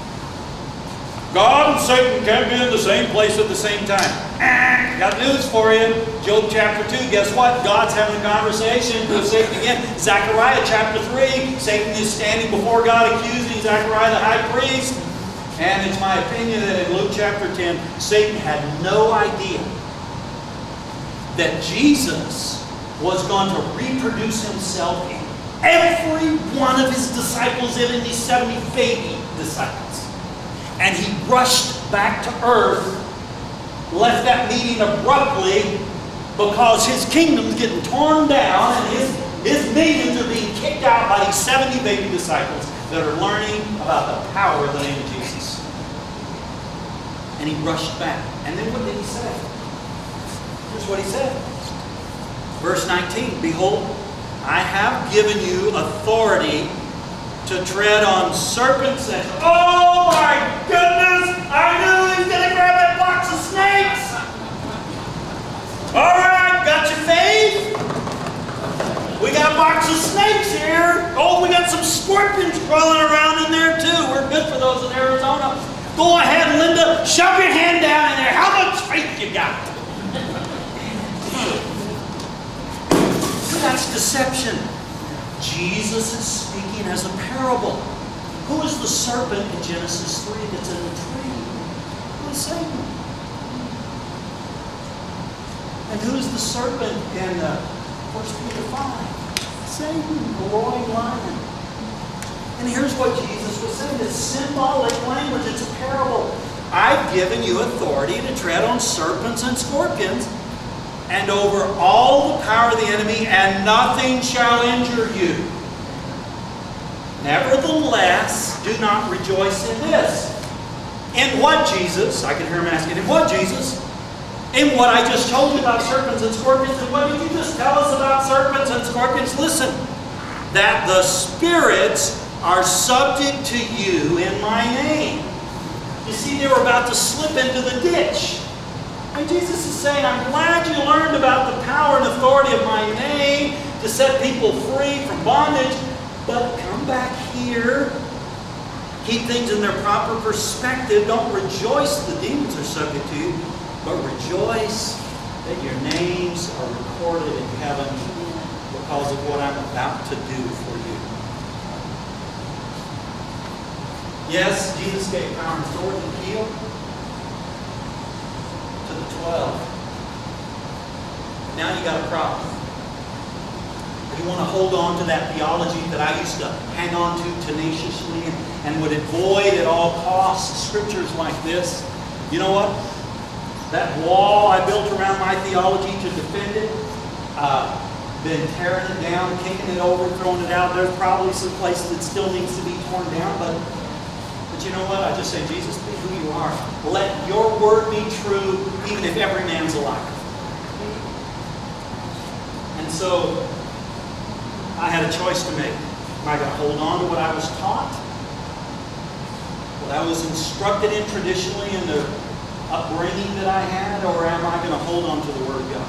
God and Satan can't be in the same place at the same time. Got news for you. Job chapter 2, guess what? God's having a conversation with Satan again. Zechariah chapter 3, Satan is standing before God accusing Zechariah the high priest. And it's my opinion that in Luke chapter 10, Satan had no idea that Jesus was going to reproduce himself in every one of his disciples, even these 70 baby disciples. And he rushed back to earth, left that meeting abruptly because his kingdom's getting torn down and his minions are being kicked out by these 70 baby disciples that are learning about the power of the name of Jesus. And he rushed back. And then what did he say? Here's what he said. Verse 19, behold, I have given you authority to tread on serpents and... Oh my goodness! I knew he was going to grab that box of snakes! Alright, got your faith? We got a box of snakes here. Oh, we got some scorpions crawling around in there too. We're good for those in Arizona. Go ahead, Linda. Shove your hand down in there. How much faith you got? That's deception. Jesus is speaking as a parable. Who is the serpent in Genesis 3 that's in the tree? Who is Satan? And who is the serpent in 1 Peter 5? Satan, the roaring lion. And here's what Jesus was saying. It's symbolic language. It's a parable. I've given you authority to tread on serpents and scorpions and over all the power of the enemy, and nothing shall injure you. Nevertheless, do not rejoice in this. In what, Jesus? I can hear him asking, in what, Jesus? In what I just told you about serpents and scorpions. And what did you just tell us about serpents and scorpions? Listen, that the spirits are subject to you in my name. You see, they were about to slip into the ditch. And Jesus is saying, I'm glad you learned about the power and authority of my name to set people free from bondage, but come back here. Keep things in their proper perspective. Don't rejoice the demons are subject to you, but rejoice that your names are recorded in heaven because of what I'm about to do for you. Yes, Jesus gave power and authority to heal to the 12. Now you got a problem. You want to hold on to that theology that I used to hang on to tenaciously and would avoid at all costs scriptures like this. You know what? That wall I built around my theology to defend it, been tearing it down, kicking it over, throwing it out. There's probably some places that still needs to be torn down, but you know what? I just say, Jesus, be who you are. Let your word be true, even if every man's a liar. And so, I had a choice to make. Am I going to hold on to what I was taught? What I was instructed in traditionally in the upbringing that I had? Or am I going to hold on to the Word of God?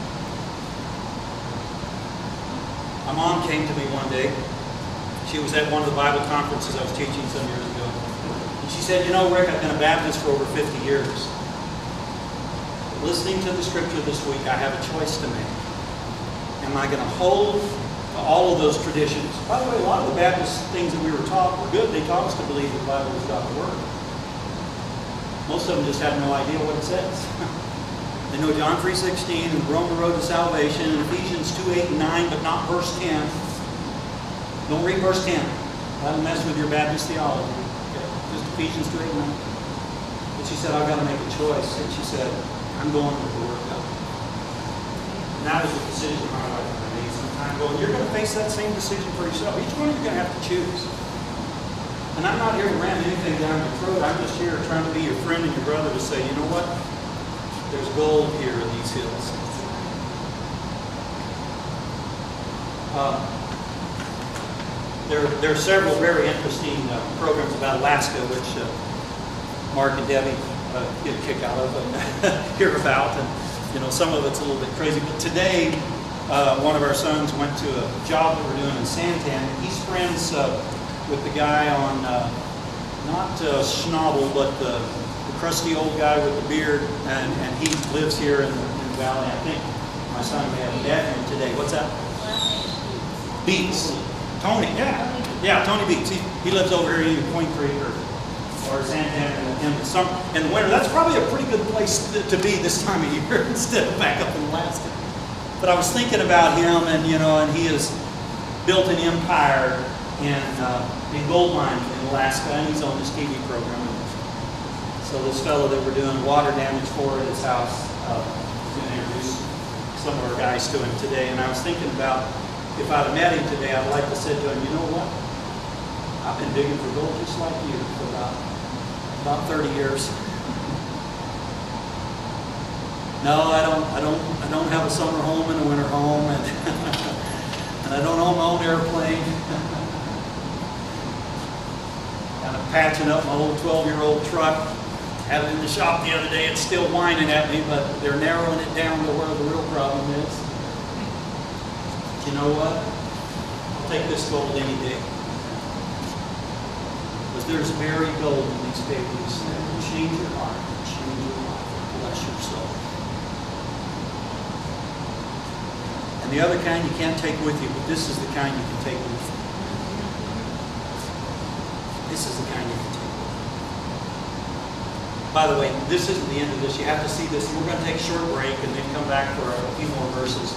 My mom came to me one day. She was at one of the Bible conferences I was teaching some years ago. And she said, you know, Rick, I've been a Baptist for over 50 years. Listening to the Scripture this week, I have a choice to make. Am I going to hold to all of those traditions? By the way, a lot of the Baptist things that we were taught were good. They taught us to believe the Bible was God's Word. Most of them just have no idea what it says. They know John 3:16 and the Roman road to salvation and Ephesians 2:8 and 9, but not verse 10. Don't read verse 10. That'll mess with your Baptist theology. Okay. Just Ephesians 2:8 and 9. But she said, I've got to make a choice. And she said, I'm going with the Word of God. And that was the decision my wife and I made some time ago. And you're going to face that same decision for yourself. Each one of you are going to have to choose. And I'm not here to ram anything down your throat. I'm just here trying to be your friend and your brother to say, you know what? There's gold here in these hills. There are several very interesting programs about Alaska, which Mark and Debbie get a kick out of and hear about. And you know, some of it's a little bit crazy. But today, one of our sons went to a job that we're doing in Santan. And he's friends with the guy on, not Schnabel, but the crusty old guy with the beard. And he lives here in the valley. I think my son may have met him today. What's that? Beats. Tony, yeah. Yeah, Tony Beats. He lives over here in Point Creek or Santan in the winter. That's probably a pretty good place to be this time of year instead of back up in Alaska. But I was thinking about him, and you know, and he has built an empire in gold mining in Alaska, and he's on this TV program. So this fellow that we're doing water damage for at his house is going to introduce some of our guys to him today. And I was thinking about, if I'd have met him today, I'd like to say to him, you know what? I've been digging for gold just like you for about 30 years. No, I don't have a summer home and a winter home, and and I don't own my own airplane. Kind of patching up my old 12-year-old truck. Had it in the shop the other day. It's still whining at me, but they're narrowing it down to where the real problem is. But you know what? I'll take this gold any day. Because there's buried gold in these pages that will change your heart, change your life, bless your soul. And the other kind you can't take with you, but this is the kind you can take with you. This is the kind you can take with you. By the way, this isn't the end of this. You have to see this. We're going to take a short break and then come back for a few more verses.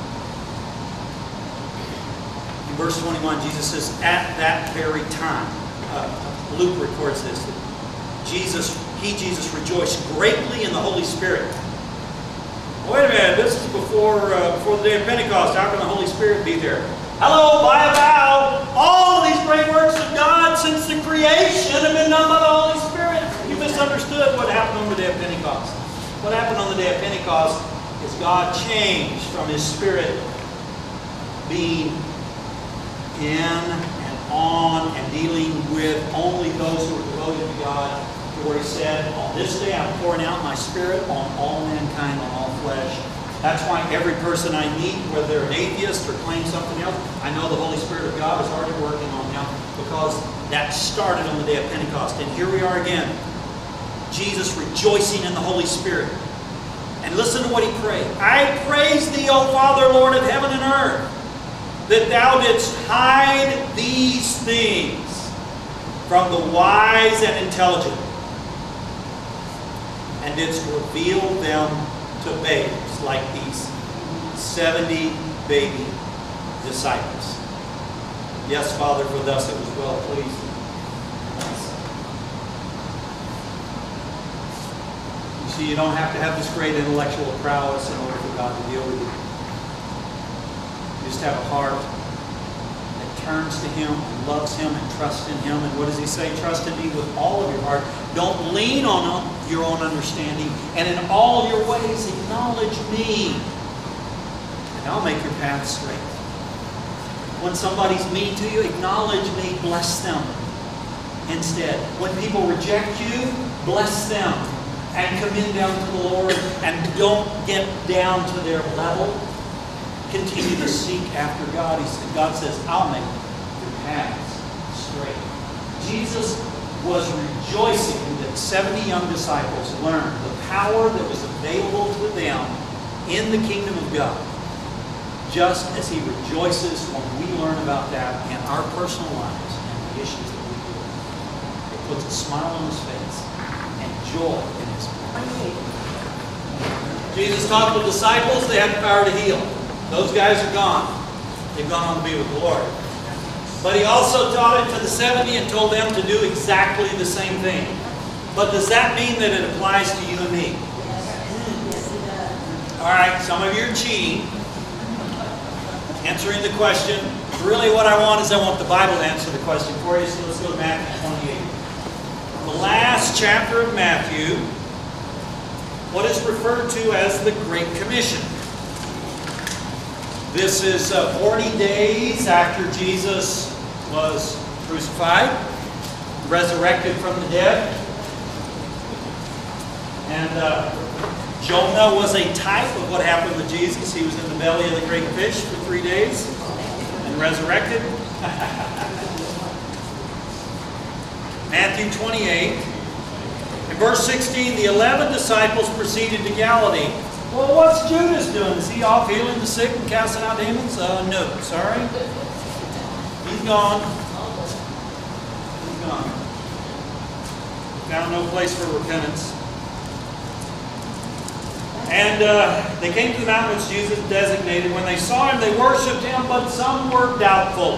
In verse 21, Jesus says, at that very time, Luke records this, that Jesus rejoiced greatly in the Holy Spirit. Wait a minute, this is before the day of Pentecost. How can the Holy Spirit be there? Hello, by a vow, all of these great works of God since the creation have been done by the Holy Spirit. You misunderstood what happened on the day of Pentecost. What happened on the day of Pentecost is God changed from His Spirit being in and on and dealing with only those who are devoted to God, to where He said, on this day I'm pouring out my Spirit on all mankind, on all flesh. That's why every person I meet, whether they're an atheist or claim something else, I know the Holy Spirit of God is already working on them, because that started on the day of Pentecost. And here we are again. Jesus rejoicing in the Holy Spirit. And listen to what he prayed. I praise thee, O Father, Lord of heaven and earth, that thou didst hide these things from the wise and intelligent, and didst reveal them to babes, like these 70 baby disciples. Yes, Father, for thus it was well pleased. You see, you don't have to have this great intellectual prowess in order for God to deal with you. You just have a heart that turns to Him and loves Him and trusts in Him. And what does He say? Trust in me with all of your heart. Don't lean on your own understanding. And in all your ways acknowledge me. And I'll make your path straight. When somebody's mean to you, acknowledge me, bless them instead. When people reject you, bless them and commend them to the Lord, and don't get down to their level. Continue to seek after God. God says, I'll make your paths straight. Jesus was rejoicing that 70 young disciples learned the power that was available to them in the kingdom of God, just as He rejoices when we learn about that in our personal lives and the issues that we deal with. It puts a smile on His face and joy in His heart. Jesus taught the disciples they had the power to heal. Those guys are gone. They've gone on to be with the Lord. But He also taught it to the 70 and told them to do exactly the same thing. But does that mean that it applies to you and me? All right, some of you are cheating, answering the question. Really what I want is I want the Bible to answer the question for you. So let's go to Matthew 28. The last chapter of Matthew, what is referred to as the Great Commission. This is 40 days after Jesus was crucified, resurrected from the dead. And Jonah was a type of what happened with Jesus. He was in the belly of the great fish for 3 days and resurrected. Matthew 28. In verse 16, the 11 disciples proceeded to Galilee. Well, what's Judas doing? Is he off healing the sick and casting out demons? No, sorry. He's gone. He's gone. Found no place for repentance. And they came to the mountain which Jesus designated. When they saw Him, they worshipped Him, but some were doubtful.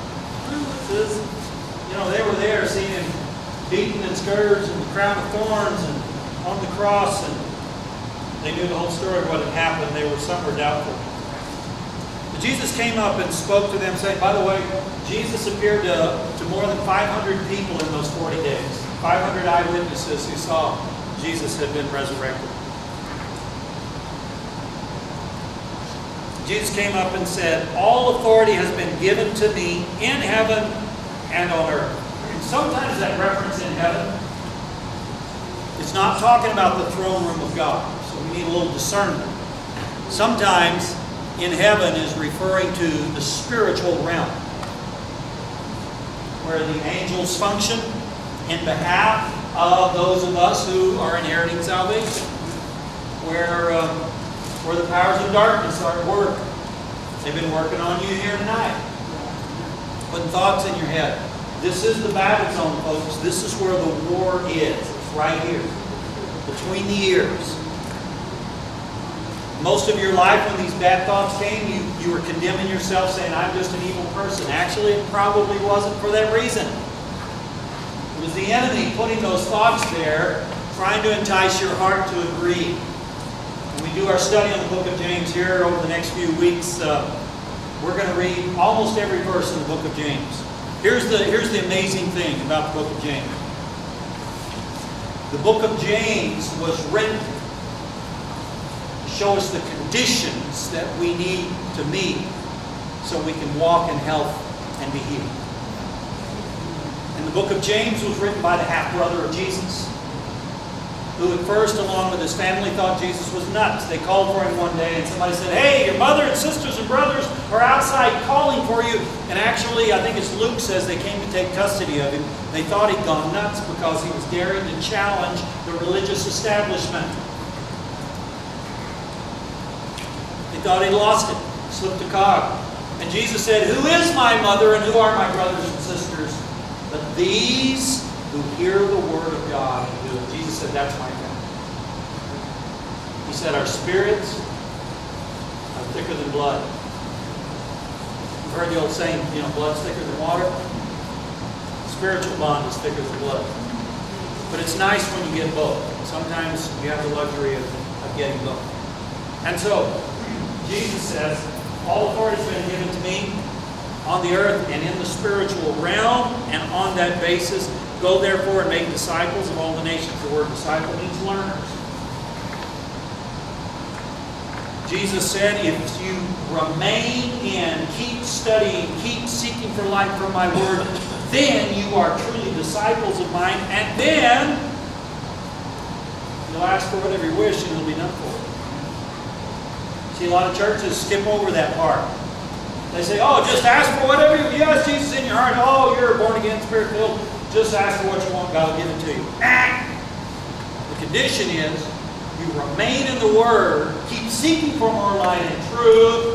You know, they were there seeing Him beaten and scourged and the crown of thorns and on the cross, and they knew the whole story of what had happened. Some were doubtful. But Jesus came up and spoke to them, saying, by the way, Jesus appeared to more than 500 people in those 40 days. 500 eyewitnesses who saw Jesus had been resurrected. Jesus came up and said, all authority has been given to me in heaven and on earth. And sometimes that reference in heaven, it's not talking about the throne room of God. So we need a little discernment. Sometimes in heaven is referring to the spiritual realm, where the angels function in behalf of those of us who are inheriting salvation, where the powers of darkness are at work. They've been working on you here tonight, putting thoughts in your head. This is the battle zone, folks. This is where the war is. It's right here, between the ears. Most of your life, when these bad thoughts came, you were condemning yourself, saying, I'm just an evil person. Actually, it probably wasn't for that reason. It was the enemy putting those thoughts there, trying to entice your heart to agree. When we do our study on the book of James here over the next few weeks, we're going to read almost every verse in the book of James. Here's the amazing thing about the book of James. The book of James was written to show us the conditions that we need to meet so we can walk in health and be healed. And the book of James was written by the half-brother of Jesus, who at first, along with his family, thought Jesus was nuts. They called for him one day and somebody said, hey, your mother and sisters and brothers are outside calling for you. And actually, I think it's Luke says they came to take custody of him. They thought he'd gone nuts because he was daring to challenge the religious establishment. thought he lost it. Slipped a cog. And Jesus said, who is my mother and who are my brothers and sisters? But these who hear the word of God and do it. Jesus said, that's my family. He said, our spirits are thicker than blood. You've heard the old saying, you know, blood's thicker than water. Spiritual bond is thicker than blood. But it's nice when you get both. Sometimes you have the luxury of getting both. And so, Jesus says, all authority has been given to me on the earth and in the spiritual realm, and on that basis, go therefore and make disciples of all the nations. The word disciple means learners. Jesus said, if you remain in, keep studying, keep seeking for light from my word, then you are truly disciples of mine, and then you'll ask for whatever you wish and it'll be done for you. See, a lot of churches skip over that part. They say, oh, just ask for whatever you ask Jesus in your heart. Oh, you're born again, spirit-filled. Just ask for what you want, God will give it to you. The condition is you remain in the Word, keep seeking for more light and truth,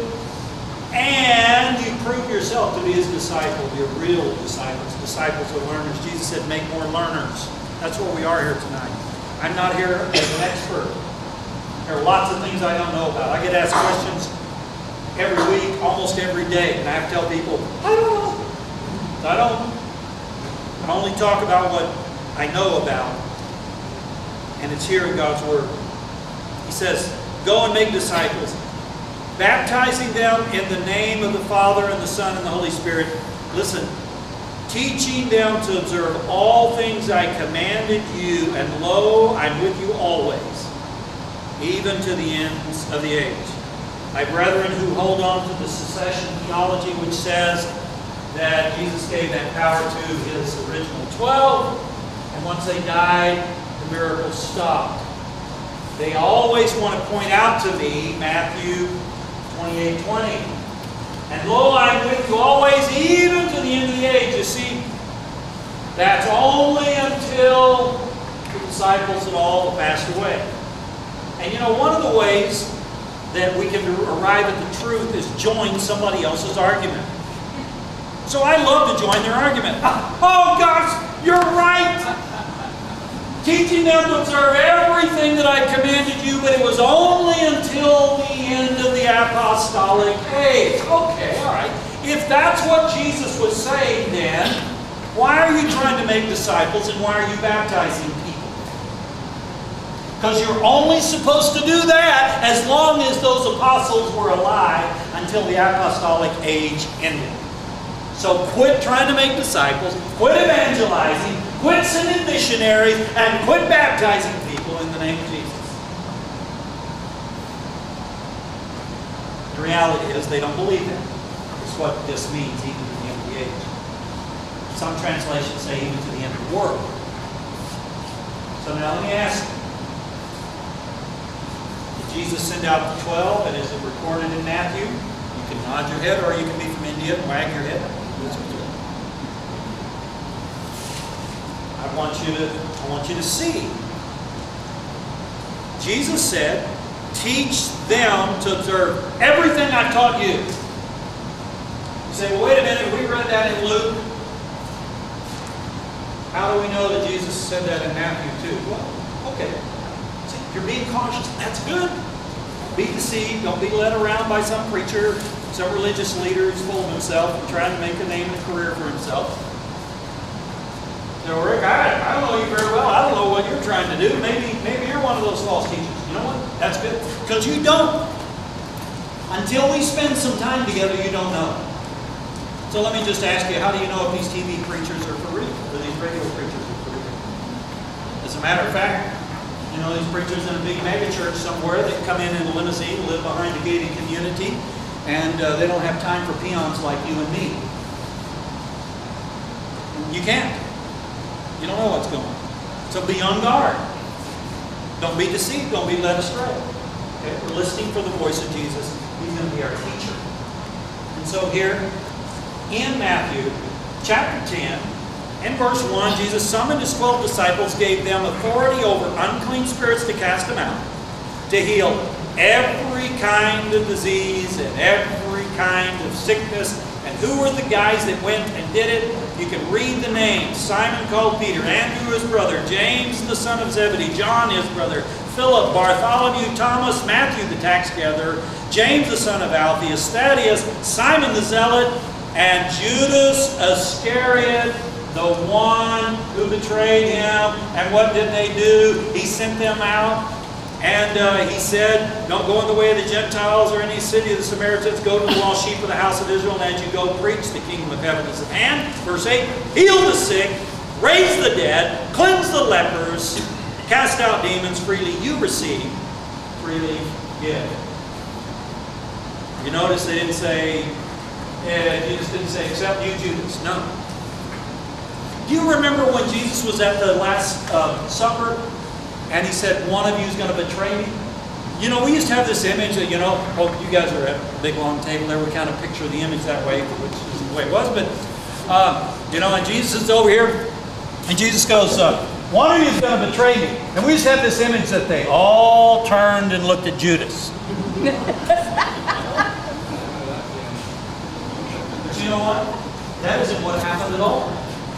and you prove yourself to be His disciple, be a real disciples. Disciples are learners. Jesus said, make more learners. That's what we are here tonight. I'm not here as an expert. There are lots of things I don't know about. I get asked questions every week, almost every day, and I have to tell people, I don't know. I only talk about what I know about, and it's here in God's Word. He says, go and make disciples, baptizing them in the name of the Father and the Son and the Holy Spirit. Listen, teaching them to observe all things I commanded you, and lo, I'm with you always, even to the ends of the age. My brethren who hold on to the succession theology, which says that Jesus gave that power to His original 12, and once they died, the miracles stopped. They always want to point out to me Matthew 28:20. And lo, I'm with you always, even to the end of the age. You see, that's only until the disciples at all have passed away. And you know, one of the ways that we can arrive at the truth is join somebody else's argument. So I love to join their argument. Oh gosh, you're right! Teaching them to observe everything that I commanded you, but it was only until the end of the apostolic age. Okay, all right. If that's what Jesus was saying then, why are you trying to make disciples and why are you baptizing people? Because you're only supposed to do that as long as those apostles were alive until the apostolic age ended. So quit trying to make disciples, quit evangelizing, quit sending missionaries, and quit baptizing people in the name of Jesus. The reality is they don't believe that. That's what this means, even to the end of the age. Some translations say even to the end of the world. So now let me ask you. Did Jesus send out the 12, and is it recorded in Matthew? You can nod your head, or you can be from India and wag your head. I want you to see. Jesus said, teach them to observe everything I taught you. You say, well, wait a minute, we read that in Luke. How do we know that Jesus said that in Matthew too? Well, okay. See, you're being cautious. That's good. Don't be deceived. Don't be led around by some preacher, some religious leader who's full of himself and trying to make a name and a career for himself. So, Rick, I don't know you very well. I don't know what you're trying to do. Maybe you're one of those false teachers. You know what? That's good. Because you don't. Until we spend some time together, you don't know. So let me just ask you, how do you know if these TV preachers are for real? Or these radio preachers are for real? As a matter of fact, you know, these preachers in a big mega church somewhere, they come in a limousine, live behind a gated community, and they don't have time for peons like you and me. You can't. You don't know what's going on. So be on guard. Don't be deceived. Don't be led astray. Okay? We're listening for the voice of Jesus. He's going to be our teacher. And so here in Matthew chapter 10, in verse 1, Jesus summoned His 12 disciples, gave them authority over unclean spirits to cast them out, to heal every kind of disease and every kind of sickness. And who were the guys that went and did it? You can read the names. Simon called Peter, Andrew his brother, James the son of Zebedee, John his brother, Philip, Bartholomew, Thomas, Matthew the tax gatherer, James the son of Alphaeus, Thaddeus, Simon the zealot, and Judas Iscariot, the one who betrayed him. And what did they do? He sent them out. And he said, don't go in the way of the Gentiles or any city of the Samaritans. Go to the lost sheep of the house of Israel. And as you go, preach the kingdom of heaven is at hand. Verse 8, heal the sick, raise the dead, cleanse the lepers, cast out demons. Freely you receive, freely give. You notice they didn't say, Jesus didn't say, except you, Judas. No. Do you remember when Jesus was at the Last Supper? And he said, one of you is going to betray me. You know, we used to have this image that, you know, oh, you guys are at a big long table there. We kind of picture the image that way, which isn't the way it was. But, you know, and Jesus is over here. And Jesus goes, one of you is going to betray me. And we just have this image that they all turned and looked at Judas. But you know what? That isn't what happened at all.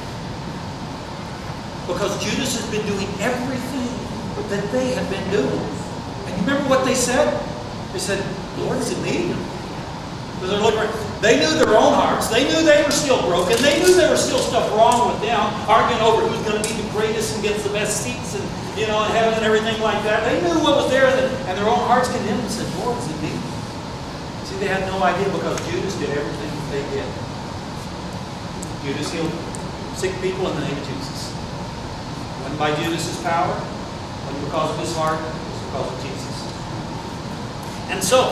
Because Judas has been doing everything that they had been doing. And you remember what they said? They said, Lord, is it me? Because they're looking, they knew their own hearts. They knew they were still broken. They knew there was still stuff wrong with them, arguing over who's going to be the greatest and gets the best seats and, you know, in heaven and everything like that. They knew what was there, and their own hearts condemned and said, Lord, is it me? See, they had no idea because Judas did everything that they did. Judas healed sick people in the name of Jesus. It wasn't by Judas's power. It wasn't because of his heart. It was because of Jesus. And so,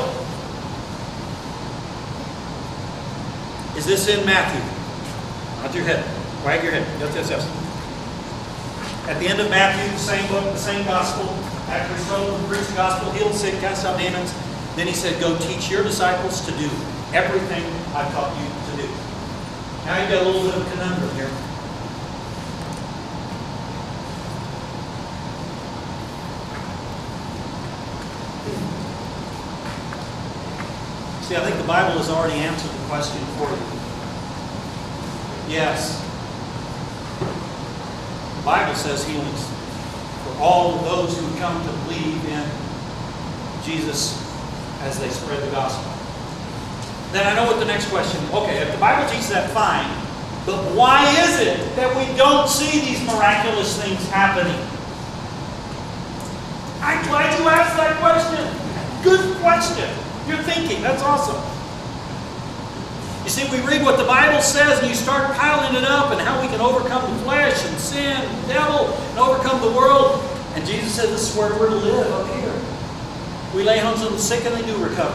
is this in Matthew? Nod your head. Wag your head. Yes, yes, yes. At the end of Matthew, the same book, the same gospel. After he told them, preached the gospel, healed the sick, cast out demons. Then he said, go teach your disciples to do everything I've taught you to do. Now you've got a little bit of a conundrum here. See, I think the Bible has already answered the question for you. Yes. The Bible says healings for all of those who come to believe in Jesus as they spread the gospel. Then I know what the next question is. Okay, if the Bible teaches that, fine. But why is it that we don't see these miraculous things happening? I'm glad you asked that question. Good question. You're thinking. That's awesome. You see, we read what the Bible says and you start piling it up and how we can overcome the flesh and sin and the devil and overcome the world. And Jesus said this is where we're to live, up here. We lay hands on the sick and they do recover.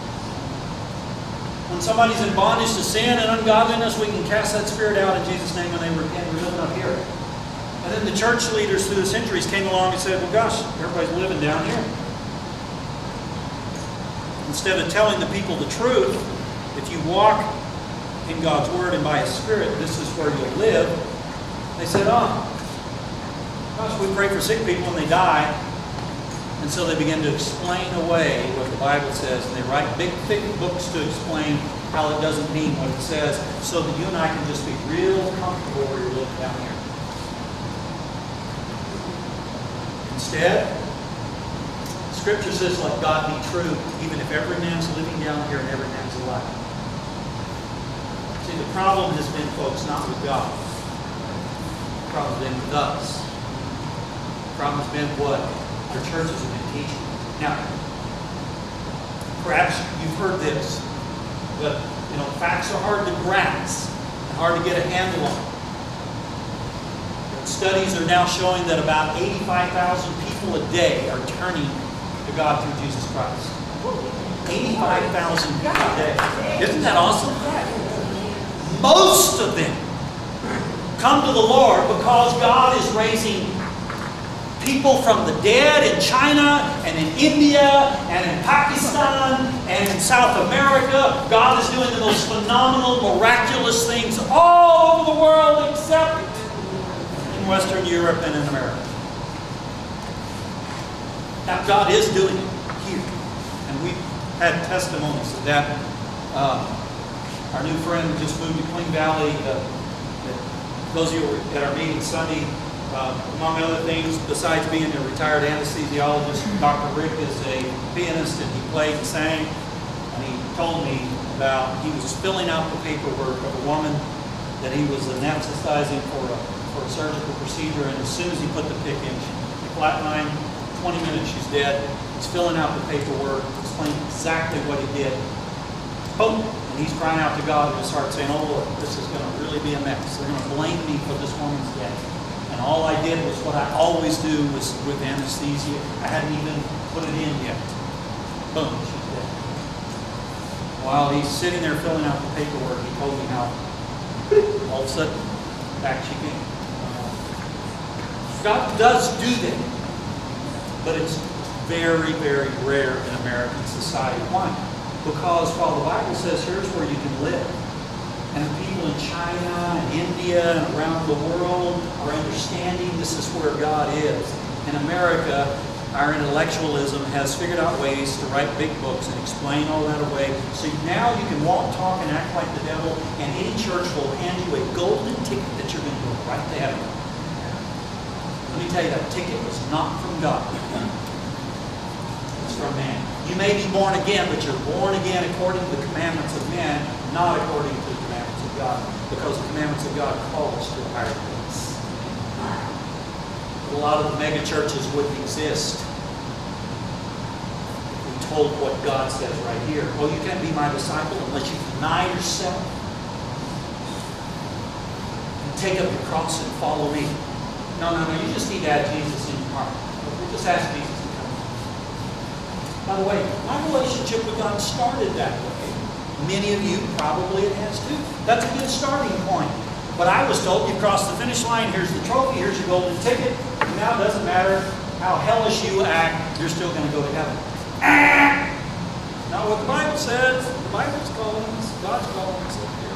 When somebody's in bondage to sin and ungodliness, we can cast that spirit out in Jesus' name when they repent. We're living up here. And then the church leaders through the centuries came along and said, well, gosh, everybody's living down here. Instead of telling the people the truth, if you walk in God's Word and by His Spirit, this is where you'll live. They said, oh, gosh, we pray for sick people and they die. And so they begin to explain away what the Bible says. And they write big, thick books to explain how it doesn't mean what it says, so that you and I can just be real comfortable where you're living down here. Instead, Scripture says, let God be true, even if every man's living down here and every man's alive. See, the problem has been, folks, not with God. The problem has been with us. The problem has been what our churches have been teaching. Now, perhaps you've heard this, but, you know, facts are hard to grasp and hard to get a handle on. Studies are now showing that about 85,000 people a day are turning to God through Jesus Christ. 85,000 people a day. Isn't that awesome? Most of them come to the Lord because God is raising people from the dead in China and in India and in Pakistan and in South America. God is doing the most phenomenal, miraculous things all over the world except in Western Europe and in America. Now, God is doing it here. And we've had testimonies of that. Our new friend who just moved to Queen Valley, those of you who were at our meeting Sunday, among other things, besides being a retired anesthesiologist, Dr. Rick is a pianist and he played and sang. And he told me about, he was filling out the paperwork of a woman that he was anesthetizing for a surgical procedure, and as soon as he put the pick in, she flatlined, 20 minutes she's dead. He's filling out the paperwork, explaining exactly what he did. Boom! And he's crying out to God in his heart saying, oh Lord, this is going to really be a mess. They're going to blame me for this woman's death. And all I did was what I always do with anesthesia. I hadn't even put it in yet. Boom, she's dead. While he's sitting there filling out the paperwork, he told me how all of a sudden, back she came. God does do that. But it's very, very rare in American society. Why? Because while the Bible says here's where you can live, and the people in China and India and around the world are understanding this is where God is. In America, our intellectualism has figured out ways to write big books and explain all that away. So now you can walk, talk, and act like the devil, and any church will hand you a golden ticket that you're going to go right to heaven. Let me tell you, that ticket was not from God. It's from man. You may be born again, but you're born again according to the commandments of man, not according to the commandments of God. Because the commandments of God call us to a higher place. A lot of the mega churches wouldn't exist if we told what God says right here. Oh, you can't be my disciple unless you deny yourself and take up your cross and follow me. No, you just need to add Jesus in your heart. Just ask Jesus to come. By the way, my relationship with God started that way. Many of you, probably it has too. That's a good starting point. But I was told you crossed the finish line, here's the trophy, here's your golden ticket. And now it doesn't matter how hellish you act, you're still going to go to heaven. Not what the Bible says. The Bible's calling us. God's calling us up here.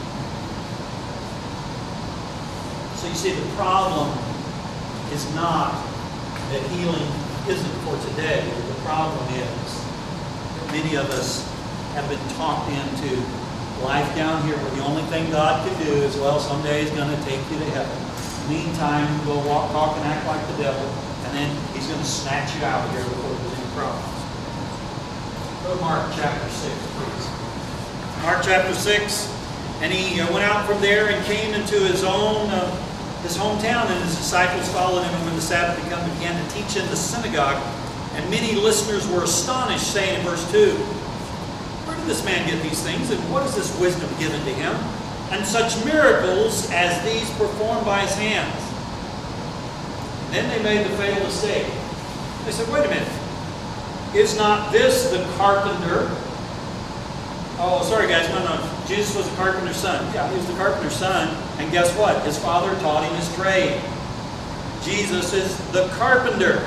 So you see, the problem is not that healing isn't for today. The problem is that many of us have been talked into life down here where the only thing God can do is, well, someday He's going to take you to heaven. Meantime, you go walk, talk, and act like the devil, and then He's going to snatch you out of here before there's any problems. Go to Mark chapter 6, please. Mark chapter 6, and he went out from there and came into his hometown, and his disciples followed him. And when the Sabbath had come, he began to teach in the synagogue, and many listeners were astonished, saying in verse 2, where did this man get these things, and what is this wisdom given to him? And such miracles as these performed by his hands. And then they made the fatal mistake. They said, wait a minute. Is not this the carpenter? Oh, sorry guys, no. Jesus was the carpenter's son. Yeah, he was the carpenter's son. And guess what? His father taught him his trade. Jesus is the carpenter.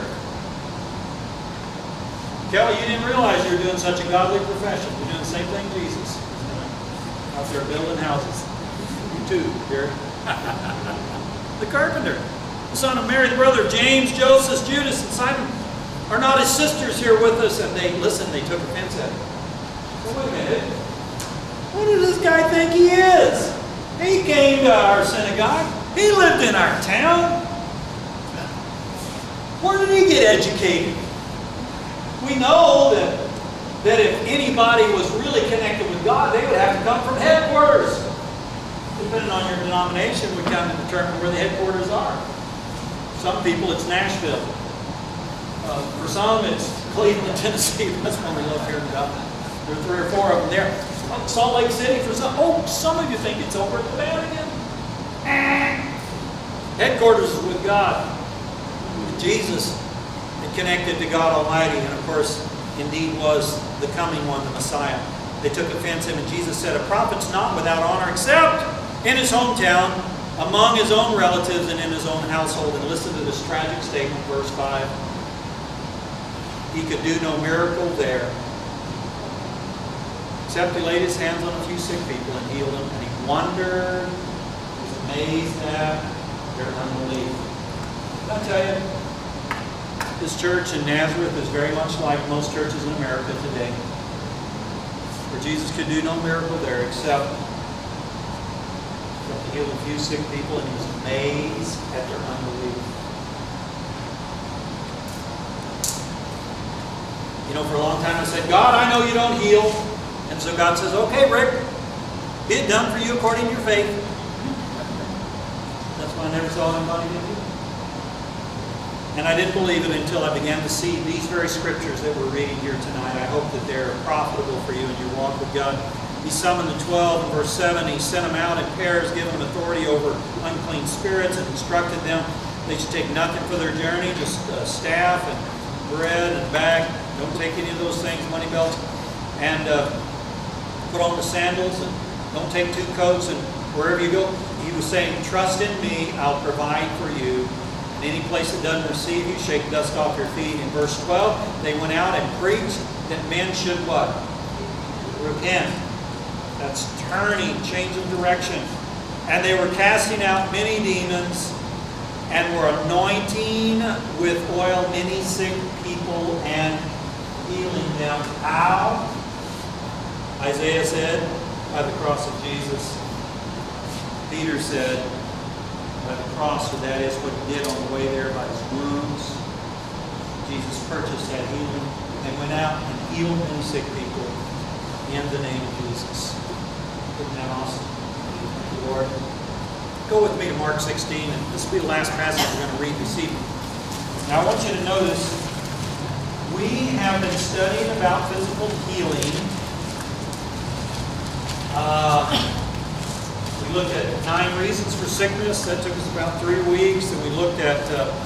Kelly, you didn't realize you were doing such a godly profession. You're doing the same thing Jesus. Out there building houses. You too, Gary. The carpenter. The son of Mary, the brother of James, Joseph, Judas, and Simon. Are not his sisters here with us? And they took offense at him. So wait a minute. What does this guy think he is? He came to our synagogue. He lived in our town. Where did he get educated? We know that if anybody was really connected with God, they would have to come from headquarters. Depending on your denomination, we kind of determine where the headquarters are. Some people, it's Nashville. For some, it's Cleveland, Tennessee. That's one we love hearing about. There are 3 or 4 of them there. Salt Lake City for some. Oh, some of you think it's over at the Vatican. Headquarters is with God. Jesus connected to God Almighty, and of course, indeed was the coming one, the Messiah. They took offense to him, and Jesus said, a prophet's not without honor except in his hometown, among his own relatives, and in his own household. And listen to this tragic statement, verse 5. He could do no miracle there, except he laid his hands on a few sick people and healed them. And he wondered, he was amazed at their unbelief. Did I tell you? This church in Nazareth is very much like most churches in America today, where Jesus could do no miracle there except to heal a few sick people, and he was amazed at their unbelief. You know, for a long time I said, God, I know you don't heal. And so God says, okay, Rick, be it done for you according to your faith. That's why I never saw anybody do it. And I didn't believe it until I began to see these very scriptures that we're reading here tonight. I hope that they're profitable for you in your walk with God. He summoned the 12 in verse 7. He sent them out in pairs, giving them authority over unclean spirits, and instructed them they should take nothing for their journey, just staff and bread and bag. Don't take any of those things, money belts. And put on the sandals, and don't take 2 coats. And wherever you go, he was saying, trust in me, I'll provide for you. In any place that doesn't receive you, shake dust off your feet. In verse 12, they went out and preached that men should what? Repent. That's turning, change of direction. And they were casting out many demons and were anointing with oil many sick people and healing them. How? Isaiah said, by the cross of Jesus. Peter said, by the cross, for that is what he did on the way there by his wounds. Jesus purchased that healing and went out and healed many sick people in the name of Jesus. Isn't that awesome? Thank you, Lord. Go with me to Mark 16, and this will be the last passage we're going to read this evening. Now I want you to notice, we have been studying about physical healing. We looked at 9 reasons for sickness. That took us about 3 weeks. And we looked at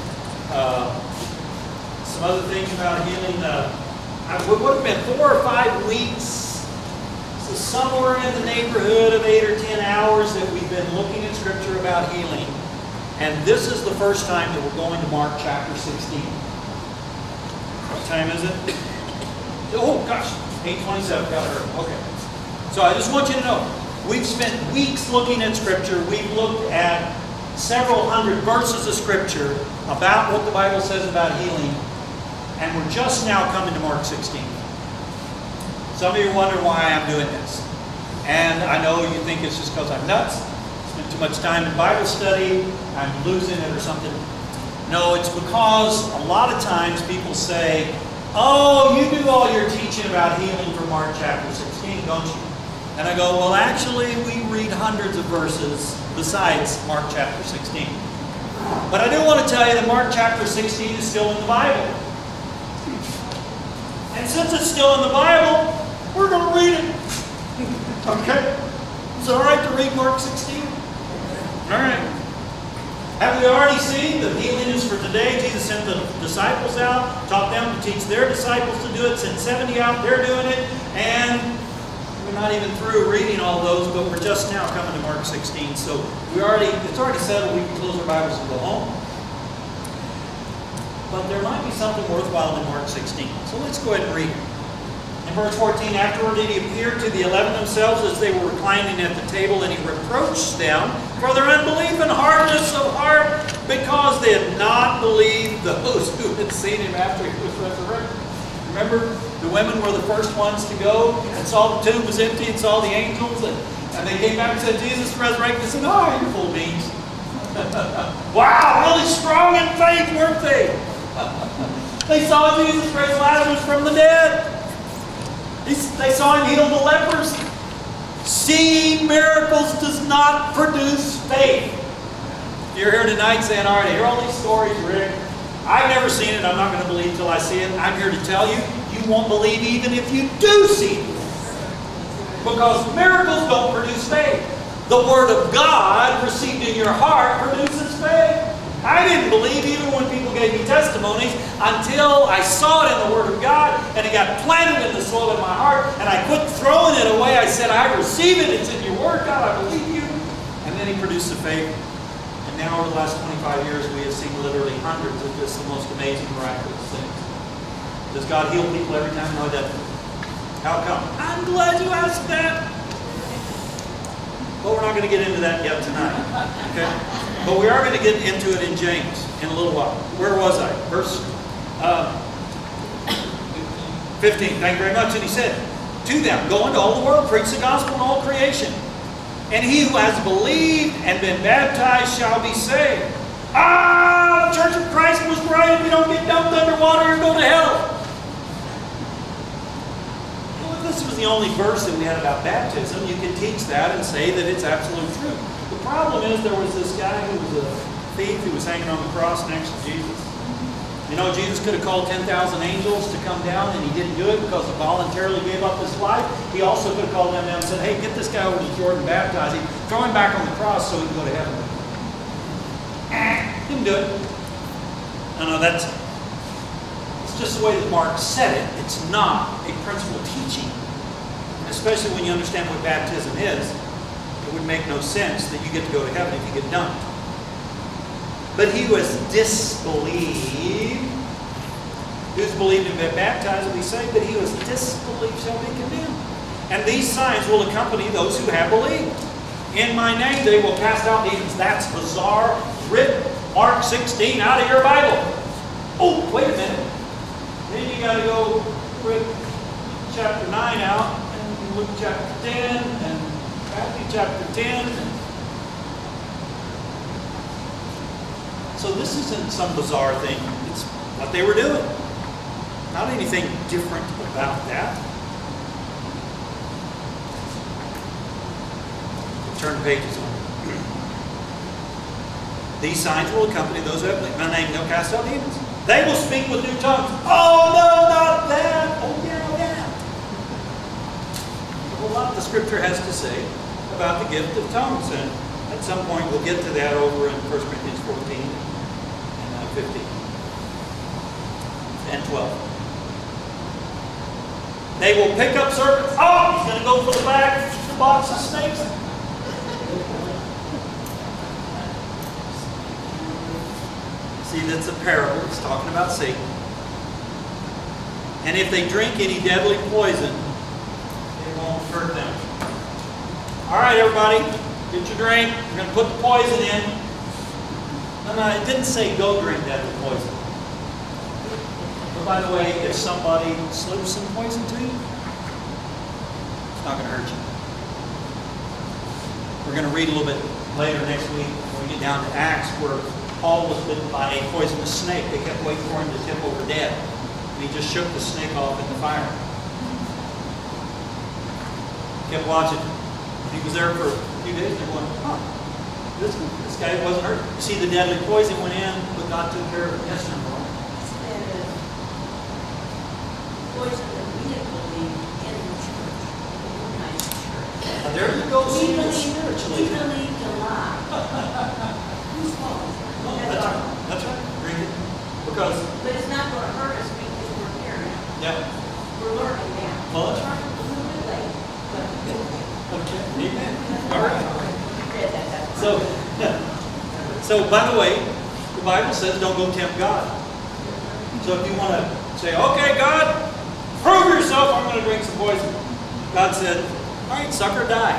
some other things about healing. It would have been 4 or 5 weeks. So somewhere in the neighborhood of 8 or 10 hours that we've been looking at Scripture about healing. And this is the first time that we're going to Mark chapter 16. What time is it? Oh gosh, 8:27. Got her. Okay. So I just want you to know, we've spent weeks looking at Scripture. We've looked at several hundred verses of Scripture about what the Bible says about healing. And we're just now coming to Mark 16. Some of you wonder why I'm doing this. And I know you think it's just because I'm nuts. Spent too much time in Bible study. I'm losing it or something. No, it's because a lot of times people say, oh, you do all your teaching about healing from Mark chapter 16, don't you? And I go, well, actually, we read hundreds of verses besides Mark chapter 16. But I do want to tell you that Mark chapter 16 is still in the Bible. And since it's still in the Bible, we're going to read it. Okay? Is it all right to read Mark 16? All right. Have we already seen the healing is for today? Jesus sent the disciples out, taught them to teach their disciples to do it, sent 70 out, they're doing it, and we're not even through reading all those, but we're just now coming to Mark 16. So it's already settled, we can close our Bibles and go home. But there might be something worthwhile in Mark 16. So let's go ahead and read it. In verse 14, afterward he appeared to the 11 themselves as they were reclining at the table, and he reproached them for their unbelief and hardness of heart, because they had not believed those who had seen him after he was resurrected. Remember, the women were the first ones to go and saw the tomb was empty and saw the angels, and they came back and said, Jesus resurrected. They said, oh, you're full of beans. Wow, really strong in faith, weren't they? They saw Jesus raise Lazarus from the dead. They saw him heal the lepers. Seeing miracles does not produce faith. You're here tonight saying, all right, I hear all these stories, Rick. I've never seen it. I'm not going to believe until I see it. I'm here to tell you, you won't believe even if you do see it. Because miracles don't produce faith. The Word of God received in your heart produces faith. I didn't believe even when people gave me testimonies until I saw it in the Word of God and it got planted in the soil of my heart and I quit throwing it away. I said, I receive it. It's in your Word, God. I believe you. And then He produced the faith. And now over the last 25 years, we have seen literally hundreds of just the most amazing, miraculous things. Does God heal people every time? No, He doesn't. How come? I'm glad you asked that. But we're not going to get into that yet tonight. Okay? But we are going to get into it in James in a little while. Where was I? Verse 15, thank you very much. And he said to them, go into all the world, preach the gospel in all creation. And he who has believed and been baptized shall be saved. Ah, the Church of Christ was right. If you don't get dumped underwater, you're going to hell. Well, if this was the only verse that we had about baptism, you could teach that and say that it's absolute truth. The problem is there was this guy who was a thief who was hanging on the cross next to Jesus. You know, Jesus could have called 10,000 angels to come down, and he didn't do it because he voluntarily gave up his life. He also could have called them down and said, hey, get this guy over to Jordan, baptize him, throw him back on the cross so he can go to heaven. Didn't do it. No, it's just the way that Mark said it. It's not a principal teaching. Especially when you understand what baptism is, it would make no sense that you get to go to heaven if you get dumped. But he who has disbelieved, who's believed and been baptized will be saved, but he who has disbelieved shall be condemned. And these signs will accompany those who have believed. In my name they will cast out demons. That's bizarre. Rip Mark 16 out of your Bible. Oh, wait a minute. Then you got to go rip chapter 9 out, and Luke chapter 10, and Matthew chapter 10. So this isn't some bizarre thing. It's what they were doing. Not anything different about that. Turn pages on. These signs will accompany those who have believed. My name, they'll cast out demons. They will speak with new tongues. Oh, no, not that. Oh, yeah. A lot the Scripture has to say about the gift of tongues. And at some point, we'll get to that over in 1 Corinthians 14 and 15 and 12. They will pick up serpents. Oh, he's going to go for the back, the box of snakes. See, that's a parable. It's talking about Satan. And if they drink any deadly poison, it won't hurt them. All right, everybody, get your drink. We're going to put the poison in. No, it didn't say go drink deadly poison. But by the way, if somebody slips some poison to you, it's not going to hurt you. We're going to read a little bit later next week when we get down to Acts where Paul was bitten by a poisonous snake. They kept waiting for him to tip over dead. And he just shook the snake off in the fire. Kept watching. He was there for a few days and they're going, huh, this guy wasn't hurt. You see, the deadly poison went in, but God took care of it. Yes, sir. Poison that we didn't believe in the church. Organized church. Now, there you go, see it spiritually. We believed a lie. Whose fault is that? No, that's right. Drink it. Because. But it's not going to hurt us because we're here now. Yeah. We're learning now. Well, that's right. A little bit late. But okay. Amen. All right. Read that. So, by the way, the Bible says don't go tempt God. So if you want to say, okay, God, prove yourself, I'm going to drink some poison. God said, all right, sucker, die.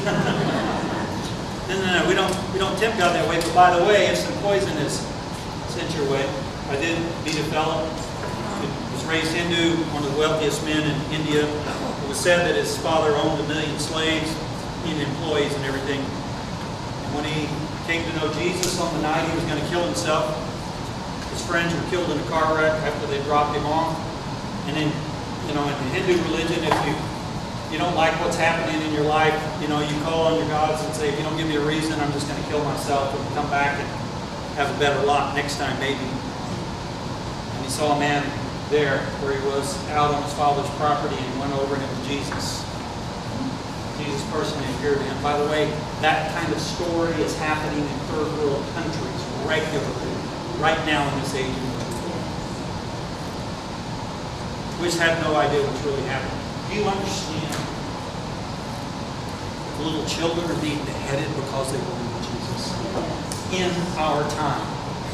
No, we don't tempt God that way. But by the way, if some poison is sent your way, I did meet a fellow who was raised Hindu, one of the wealthiest men in India. It was said that his father owned 1 million slaves, he had employees and everything. And when he came to know Jesus on the night he was going to kill himself, his friends were killed in a car wreck after they dropped him off. And then, in the Hindu religion, if you don't like what's happening in your life, you call on your gods and say, if you don't give me a reason, I'm just going to kill myself and come back and have a better lot next time, maybe. And he saw a man there where he was out on his father's property and went over him to Jesus. Jesus personally appeared to him. By the way, that kind of story is happening in third world countries regularly, right now in this age of the world. We just have no idea what's really happening. Do you understand? Little children are being beheaded because they believe in Jesus. In our time.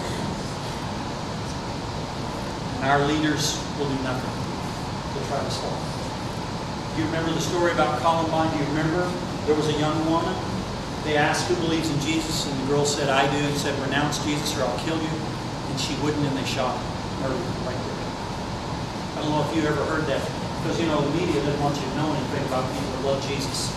And our leaders will do nothing to try to stop it. Do you remember the story about Columbine? Do you remember? There was a young woman. They asked who believes in Jesus, and the girl said, I do. And said, renounce Jesus or I'll kill you. And she wouldn't, and they shot her right there. I don't know if you ever heard that. Because, you know, the media doesn't want you to know anything about people that love Jesus.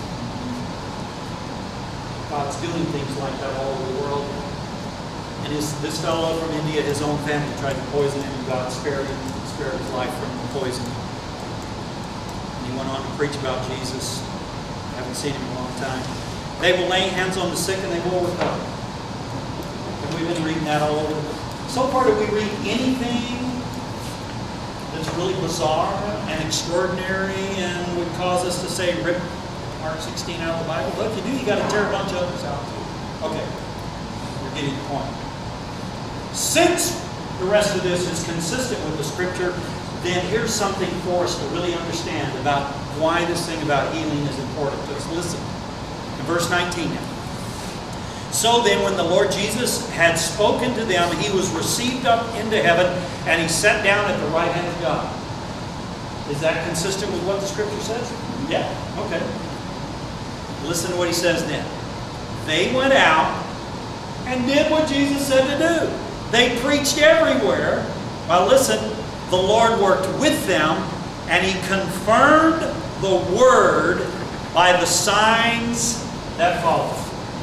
God's doing things like that all over the world. And this fellow from India, his own family tried to poison him, and God spared his life from the poison. And he went on to preach about Jesus. I haven't seen him in a long time. They will lay hands on the sick and they will recover. And we've been reading that all over. So far, did we read anything that's really bizarre and extraordinary and would cause us to say, rip Mark 16 out of the Bible? But if you do, you got to tear a bunch of others out too. Okay, we're getting the point. Since the rest of this is consistent with the Scripture, then here's something for us to really understand about why this thing about healing is important. Let's listen. In verse 19 now. So then, when the Lord Jesus had spoken to them, he was received up into heaven, and he sat down at the right hand of God. Is that consistent with what the Scripture says? Yeah. Okay. Listen to what he says then. They went out and did what Jesus said to do. They preached everywhere. Well, listen, the Lord worked with them, and he confirmed the word by the signs that followed.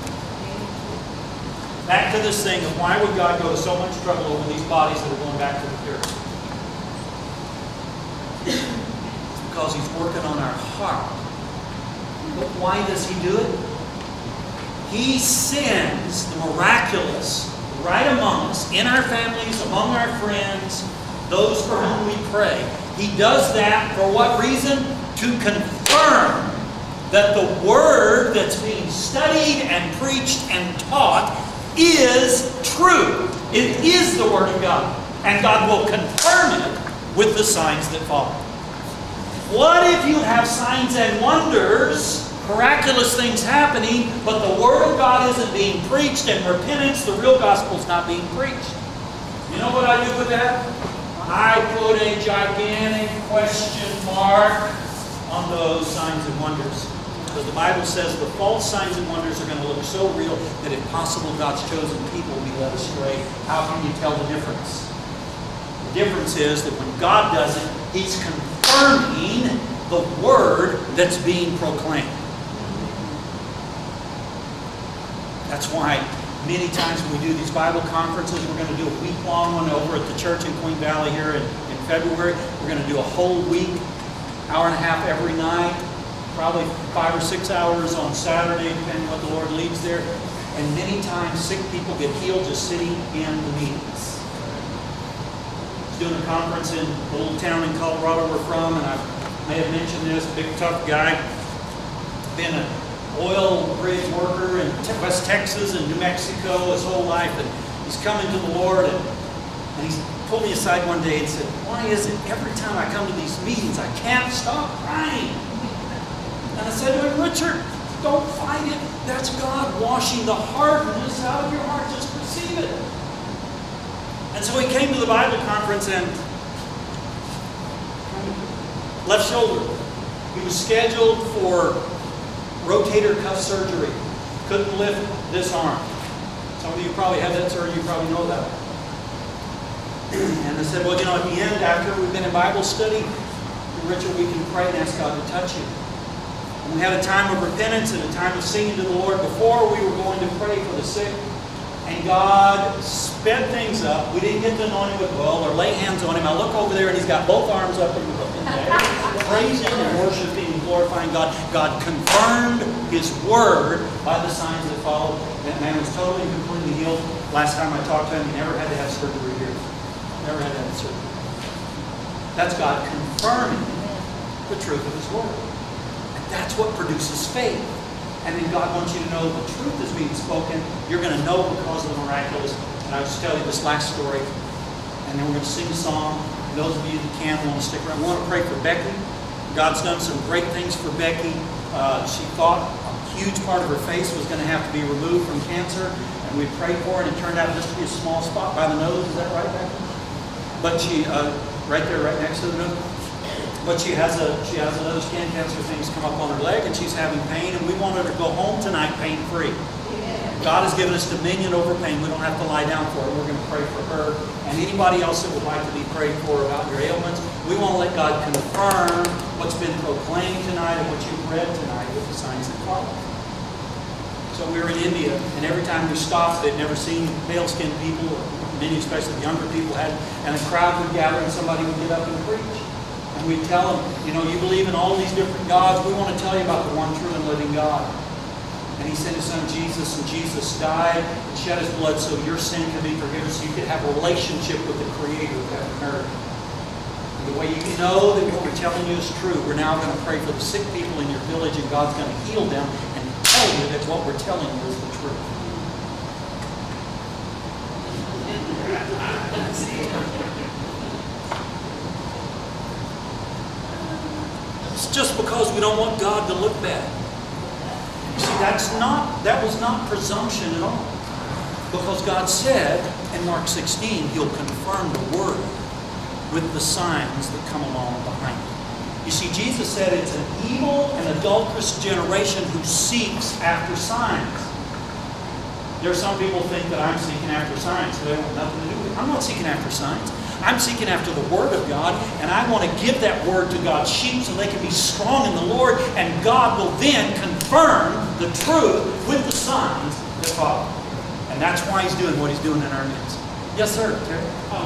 Back to this thing of why would God go to so much trouble over these bodies that are going back to the pure? It's because he's working on our heart. But why does he do it? He sends the miraculous right among us, in our families, among our friends, those for whom we pray. He does that for what reason? To confirm that the word that's being studied and preached and taught is true. It is the Word of God. And God will confirm it with the signs that follow. What if you have signs and wonders, miraculous things happening, but the Word of God isn't being preached, and repentance, the real gospel, is not being preached? You know what I do with that? I put a gigantic question mark on those signs and wonders. Because the Bible says the false signs and wonders are going to look so real that if possible, God's chosen people will be led astray. How can you tell the difference? The difference is that when God does it, he's confirming the word that's being proclaimed. That's why many times when we do these Bible conferences, we're going to do a week-long one over at the church in Queen Valley here in February. We're going to do a whole week, hour and a half every night, probably 5 or 6 hours on Saturday, depending on what the Lord leads there. And many times sick people get healed just sitting in the meetings. I was doing a conference in the little town in Colorado we're from, and I may have mentioned this, big tough guy, been an oil rig worker in West Texas and New Mexico his whole life, and he's coming to the Lord, and he pulled me aside one day and said, why is it every time I come to these meetings I can't stop crying? And I said to him, Richard, don't fight it. That's God washing the hardness out of your heart. Just receive it. And so he came to the Bible conference and left shoulder. He was scheduled for rotator cuff surgery. Couldn't lift this arm. Some of you probably had that surgery. You probably know that. And I said, well, you know, at the end, after we've been in Bible study, Richard, we can pray and ask God to touch you. And we had a time of repentance and a time of singing to the Lord before we were going to pray for the sick. And God sped things up. We didn't get to anoint him with oil or lay hands on him. I look over there and he's got both arms up in the air, praising and worshiping and glorifying God. God confirmed his word by the signs that followed. That man was totally and completely healed. Last time I talked to him, he never had to have surgery here. Never had to have surgery. That's God confirming the truth of his word. And that's what produces faith. And then God wants you to know the truth is being spoken. You're going to know because of the miraculous. And I'll just tell you this last story. And then we're going to sing a song. And those of you that can want to stick around. We want to pray for Becky. God's done some great things for Becky. She thought a huge part of her face was going to have to be removed from cancer. And we prayed for it. And it turned out just to be a small spot by the nose. Is that right, Becky? But she, right there, right next to the nose. But she has another skin cancer things come up on her leg, and she's having pain, and we want her to go home tonight pain-free. God has given us dominion over pain. We don't have to lie down for it. We're going to pray for her. And anybody else that would like to be prayed for about your ailments, we want to let God confirm what's been proclaimed tonight and what you've read tonight with the signs that follow. So we were in India, and every time we stopped, they'd never seen pale-skinned people, or many, especially the younger people, had, and a crowd would gather and somebody would get up and preach. And we'd tell them, you know, you believe in all these different gods. We want to tell you about the one true and living God. And He sent His Son Jesus, and Jesus died and shed His blood so your sin could be forgiven, so you could have a relationship with the Creator of heaven and earth. And the way you know that what we're telling you is true, we're now going to pray for the sick people in your village, and God's going to heal them and tell you that what we're telling you is the truth. It's just because we don't want God to look bad. You see, that was not presumption at all. Because God said in Mark 16, He'll confirm the Word with the signs that come along behind it. You see, Jesus said it's an evil and adulterous generation who seeks after signs. There are some people think that I'm seeking after signs, so they want nothing to do with it. I'm not seeking after signs. I'm seeking after the Word of God, and I want to give that Word to God's sheep so they can be strong in the Lord, and God will then confirm the truth with the signs that follow. And that's why He's doing what He's doing in our midst. Yes, sir. Terry?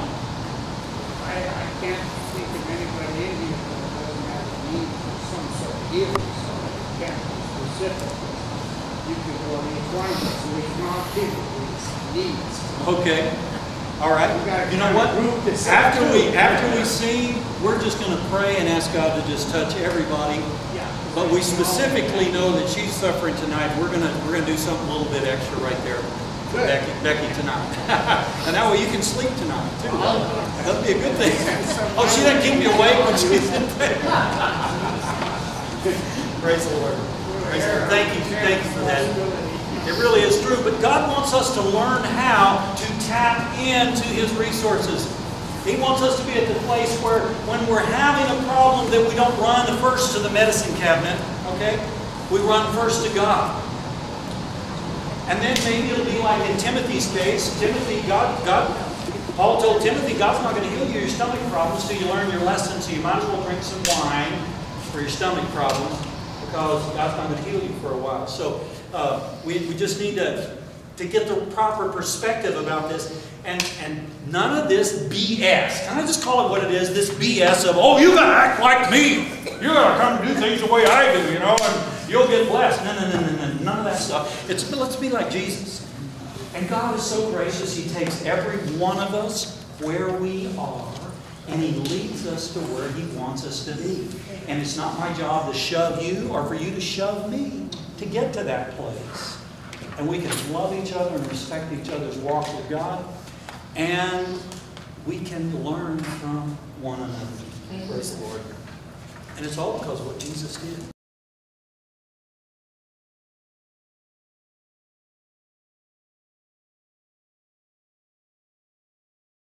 I can't think of anybody in here that doesn't have a need for some sort of healing, so it can't be specific. You can go any twice, so it's not people, it's needs. Okay. All right. You know what? After we sing, we're just going to pray and ask God to just touch everybody. Yeah. But we specifically know that she's suffering tonight. We're gonna do something a little bit extra right there for Becky tonight. And that way you can sleep tonight too. That'll be a good thing. Oh, she doesn't keep me awake when she's in bed. Praise the Lord. Praise the Lord. Thank you for that. It really is true, but God wants us to learn how to tap into His resources. He wants us to be at the place where when we're having a problem that we don't run first to the medicine cabinet, okay? We run first to God. And then maybe it'll be like in Timothy's case. Paul told Timothy, God's not going to heal you your stomach problems till you learn your lesson, so you might as well drink some wine for your stomach problems, because God's not going to heal you for a while. So we just need to get the proper perspective about this. And none of this BS. Can I just call it what it is? This BS of, oh, you got to act like me. You got to come and do things the way I do, you know, and you'll get blessed. No. None of that stuff. Let's be like Jesus. And God is so gracious. He takes every one of us where we are, and He leads us to where He wants us to be. And it's not my job to shove you or for you to shove me to get to that place. And we can love each other and respect each other's walk with God. And we can learn from one another. Praise the Lord. And it's all because of what Jesus did.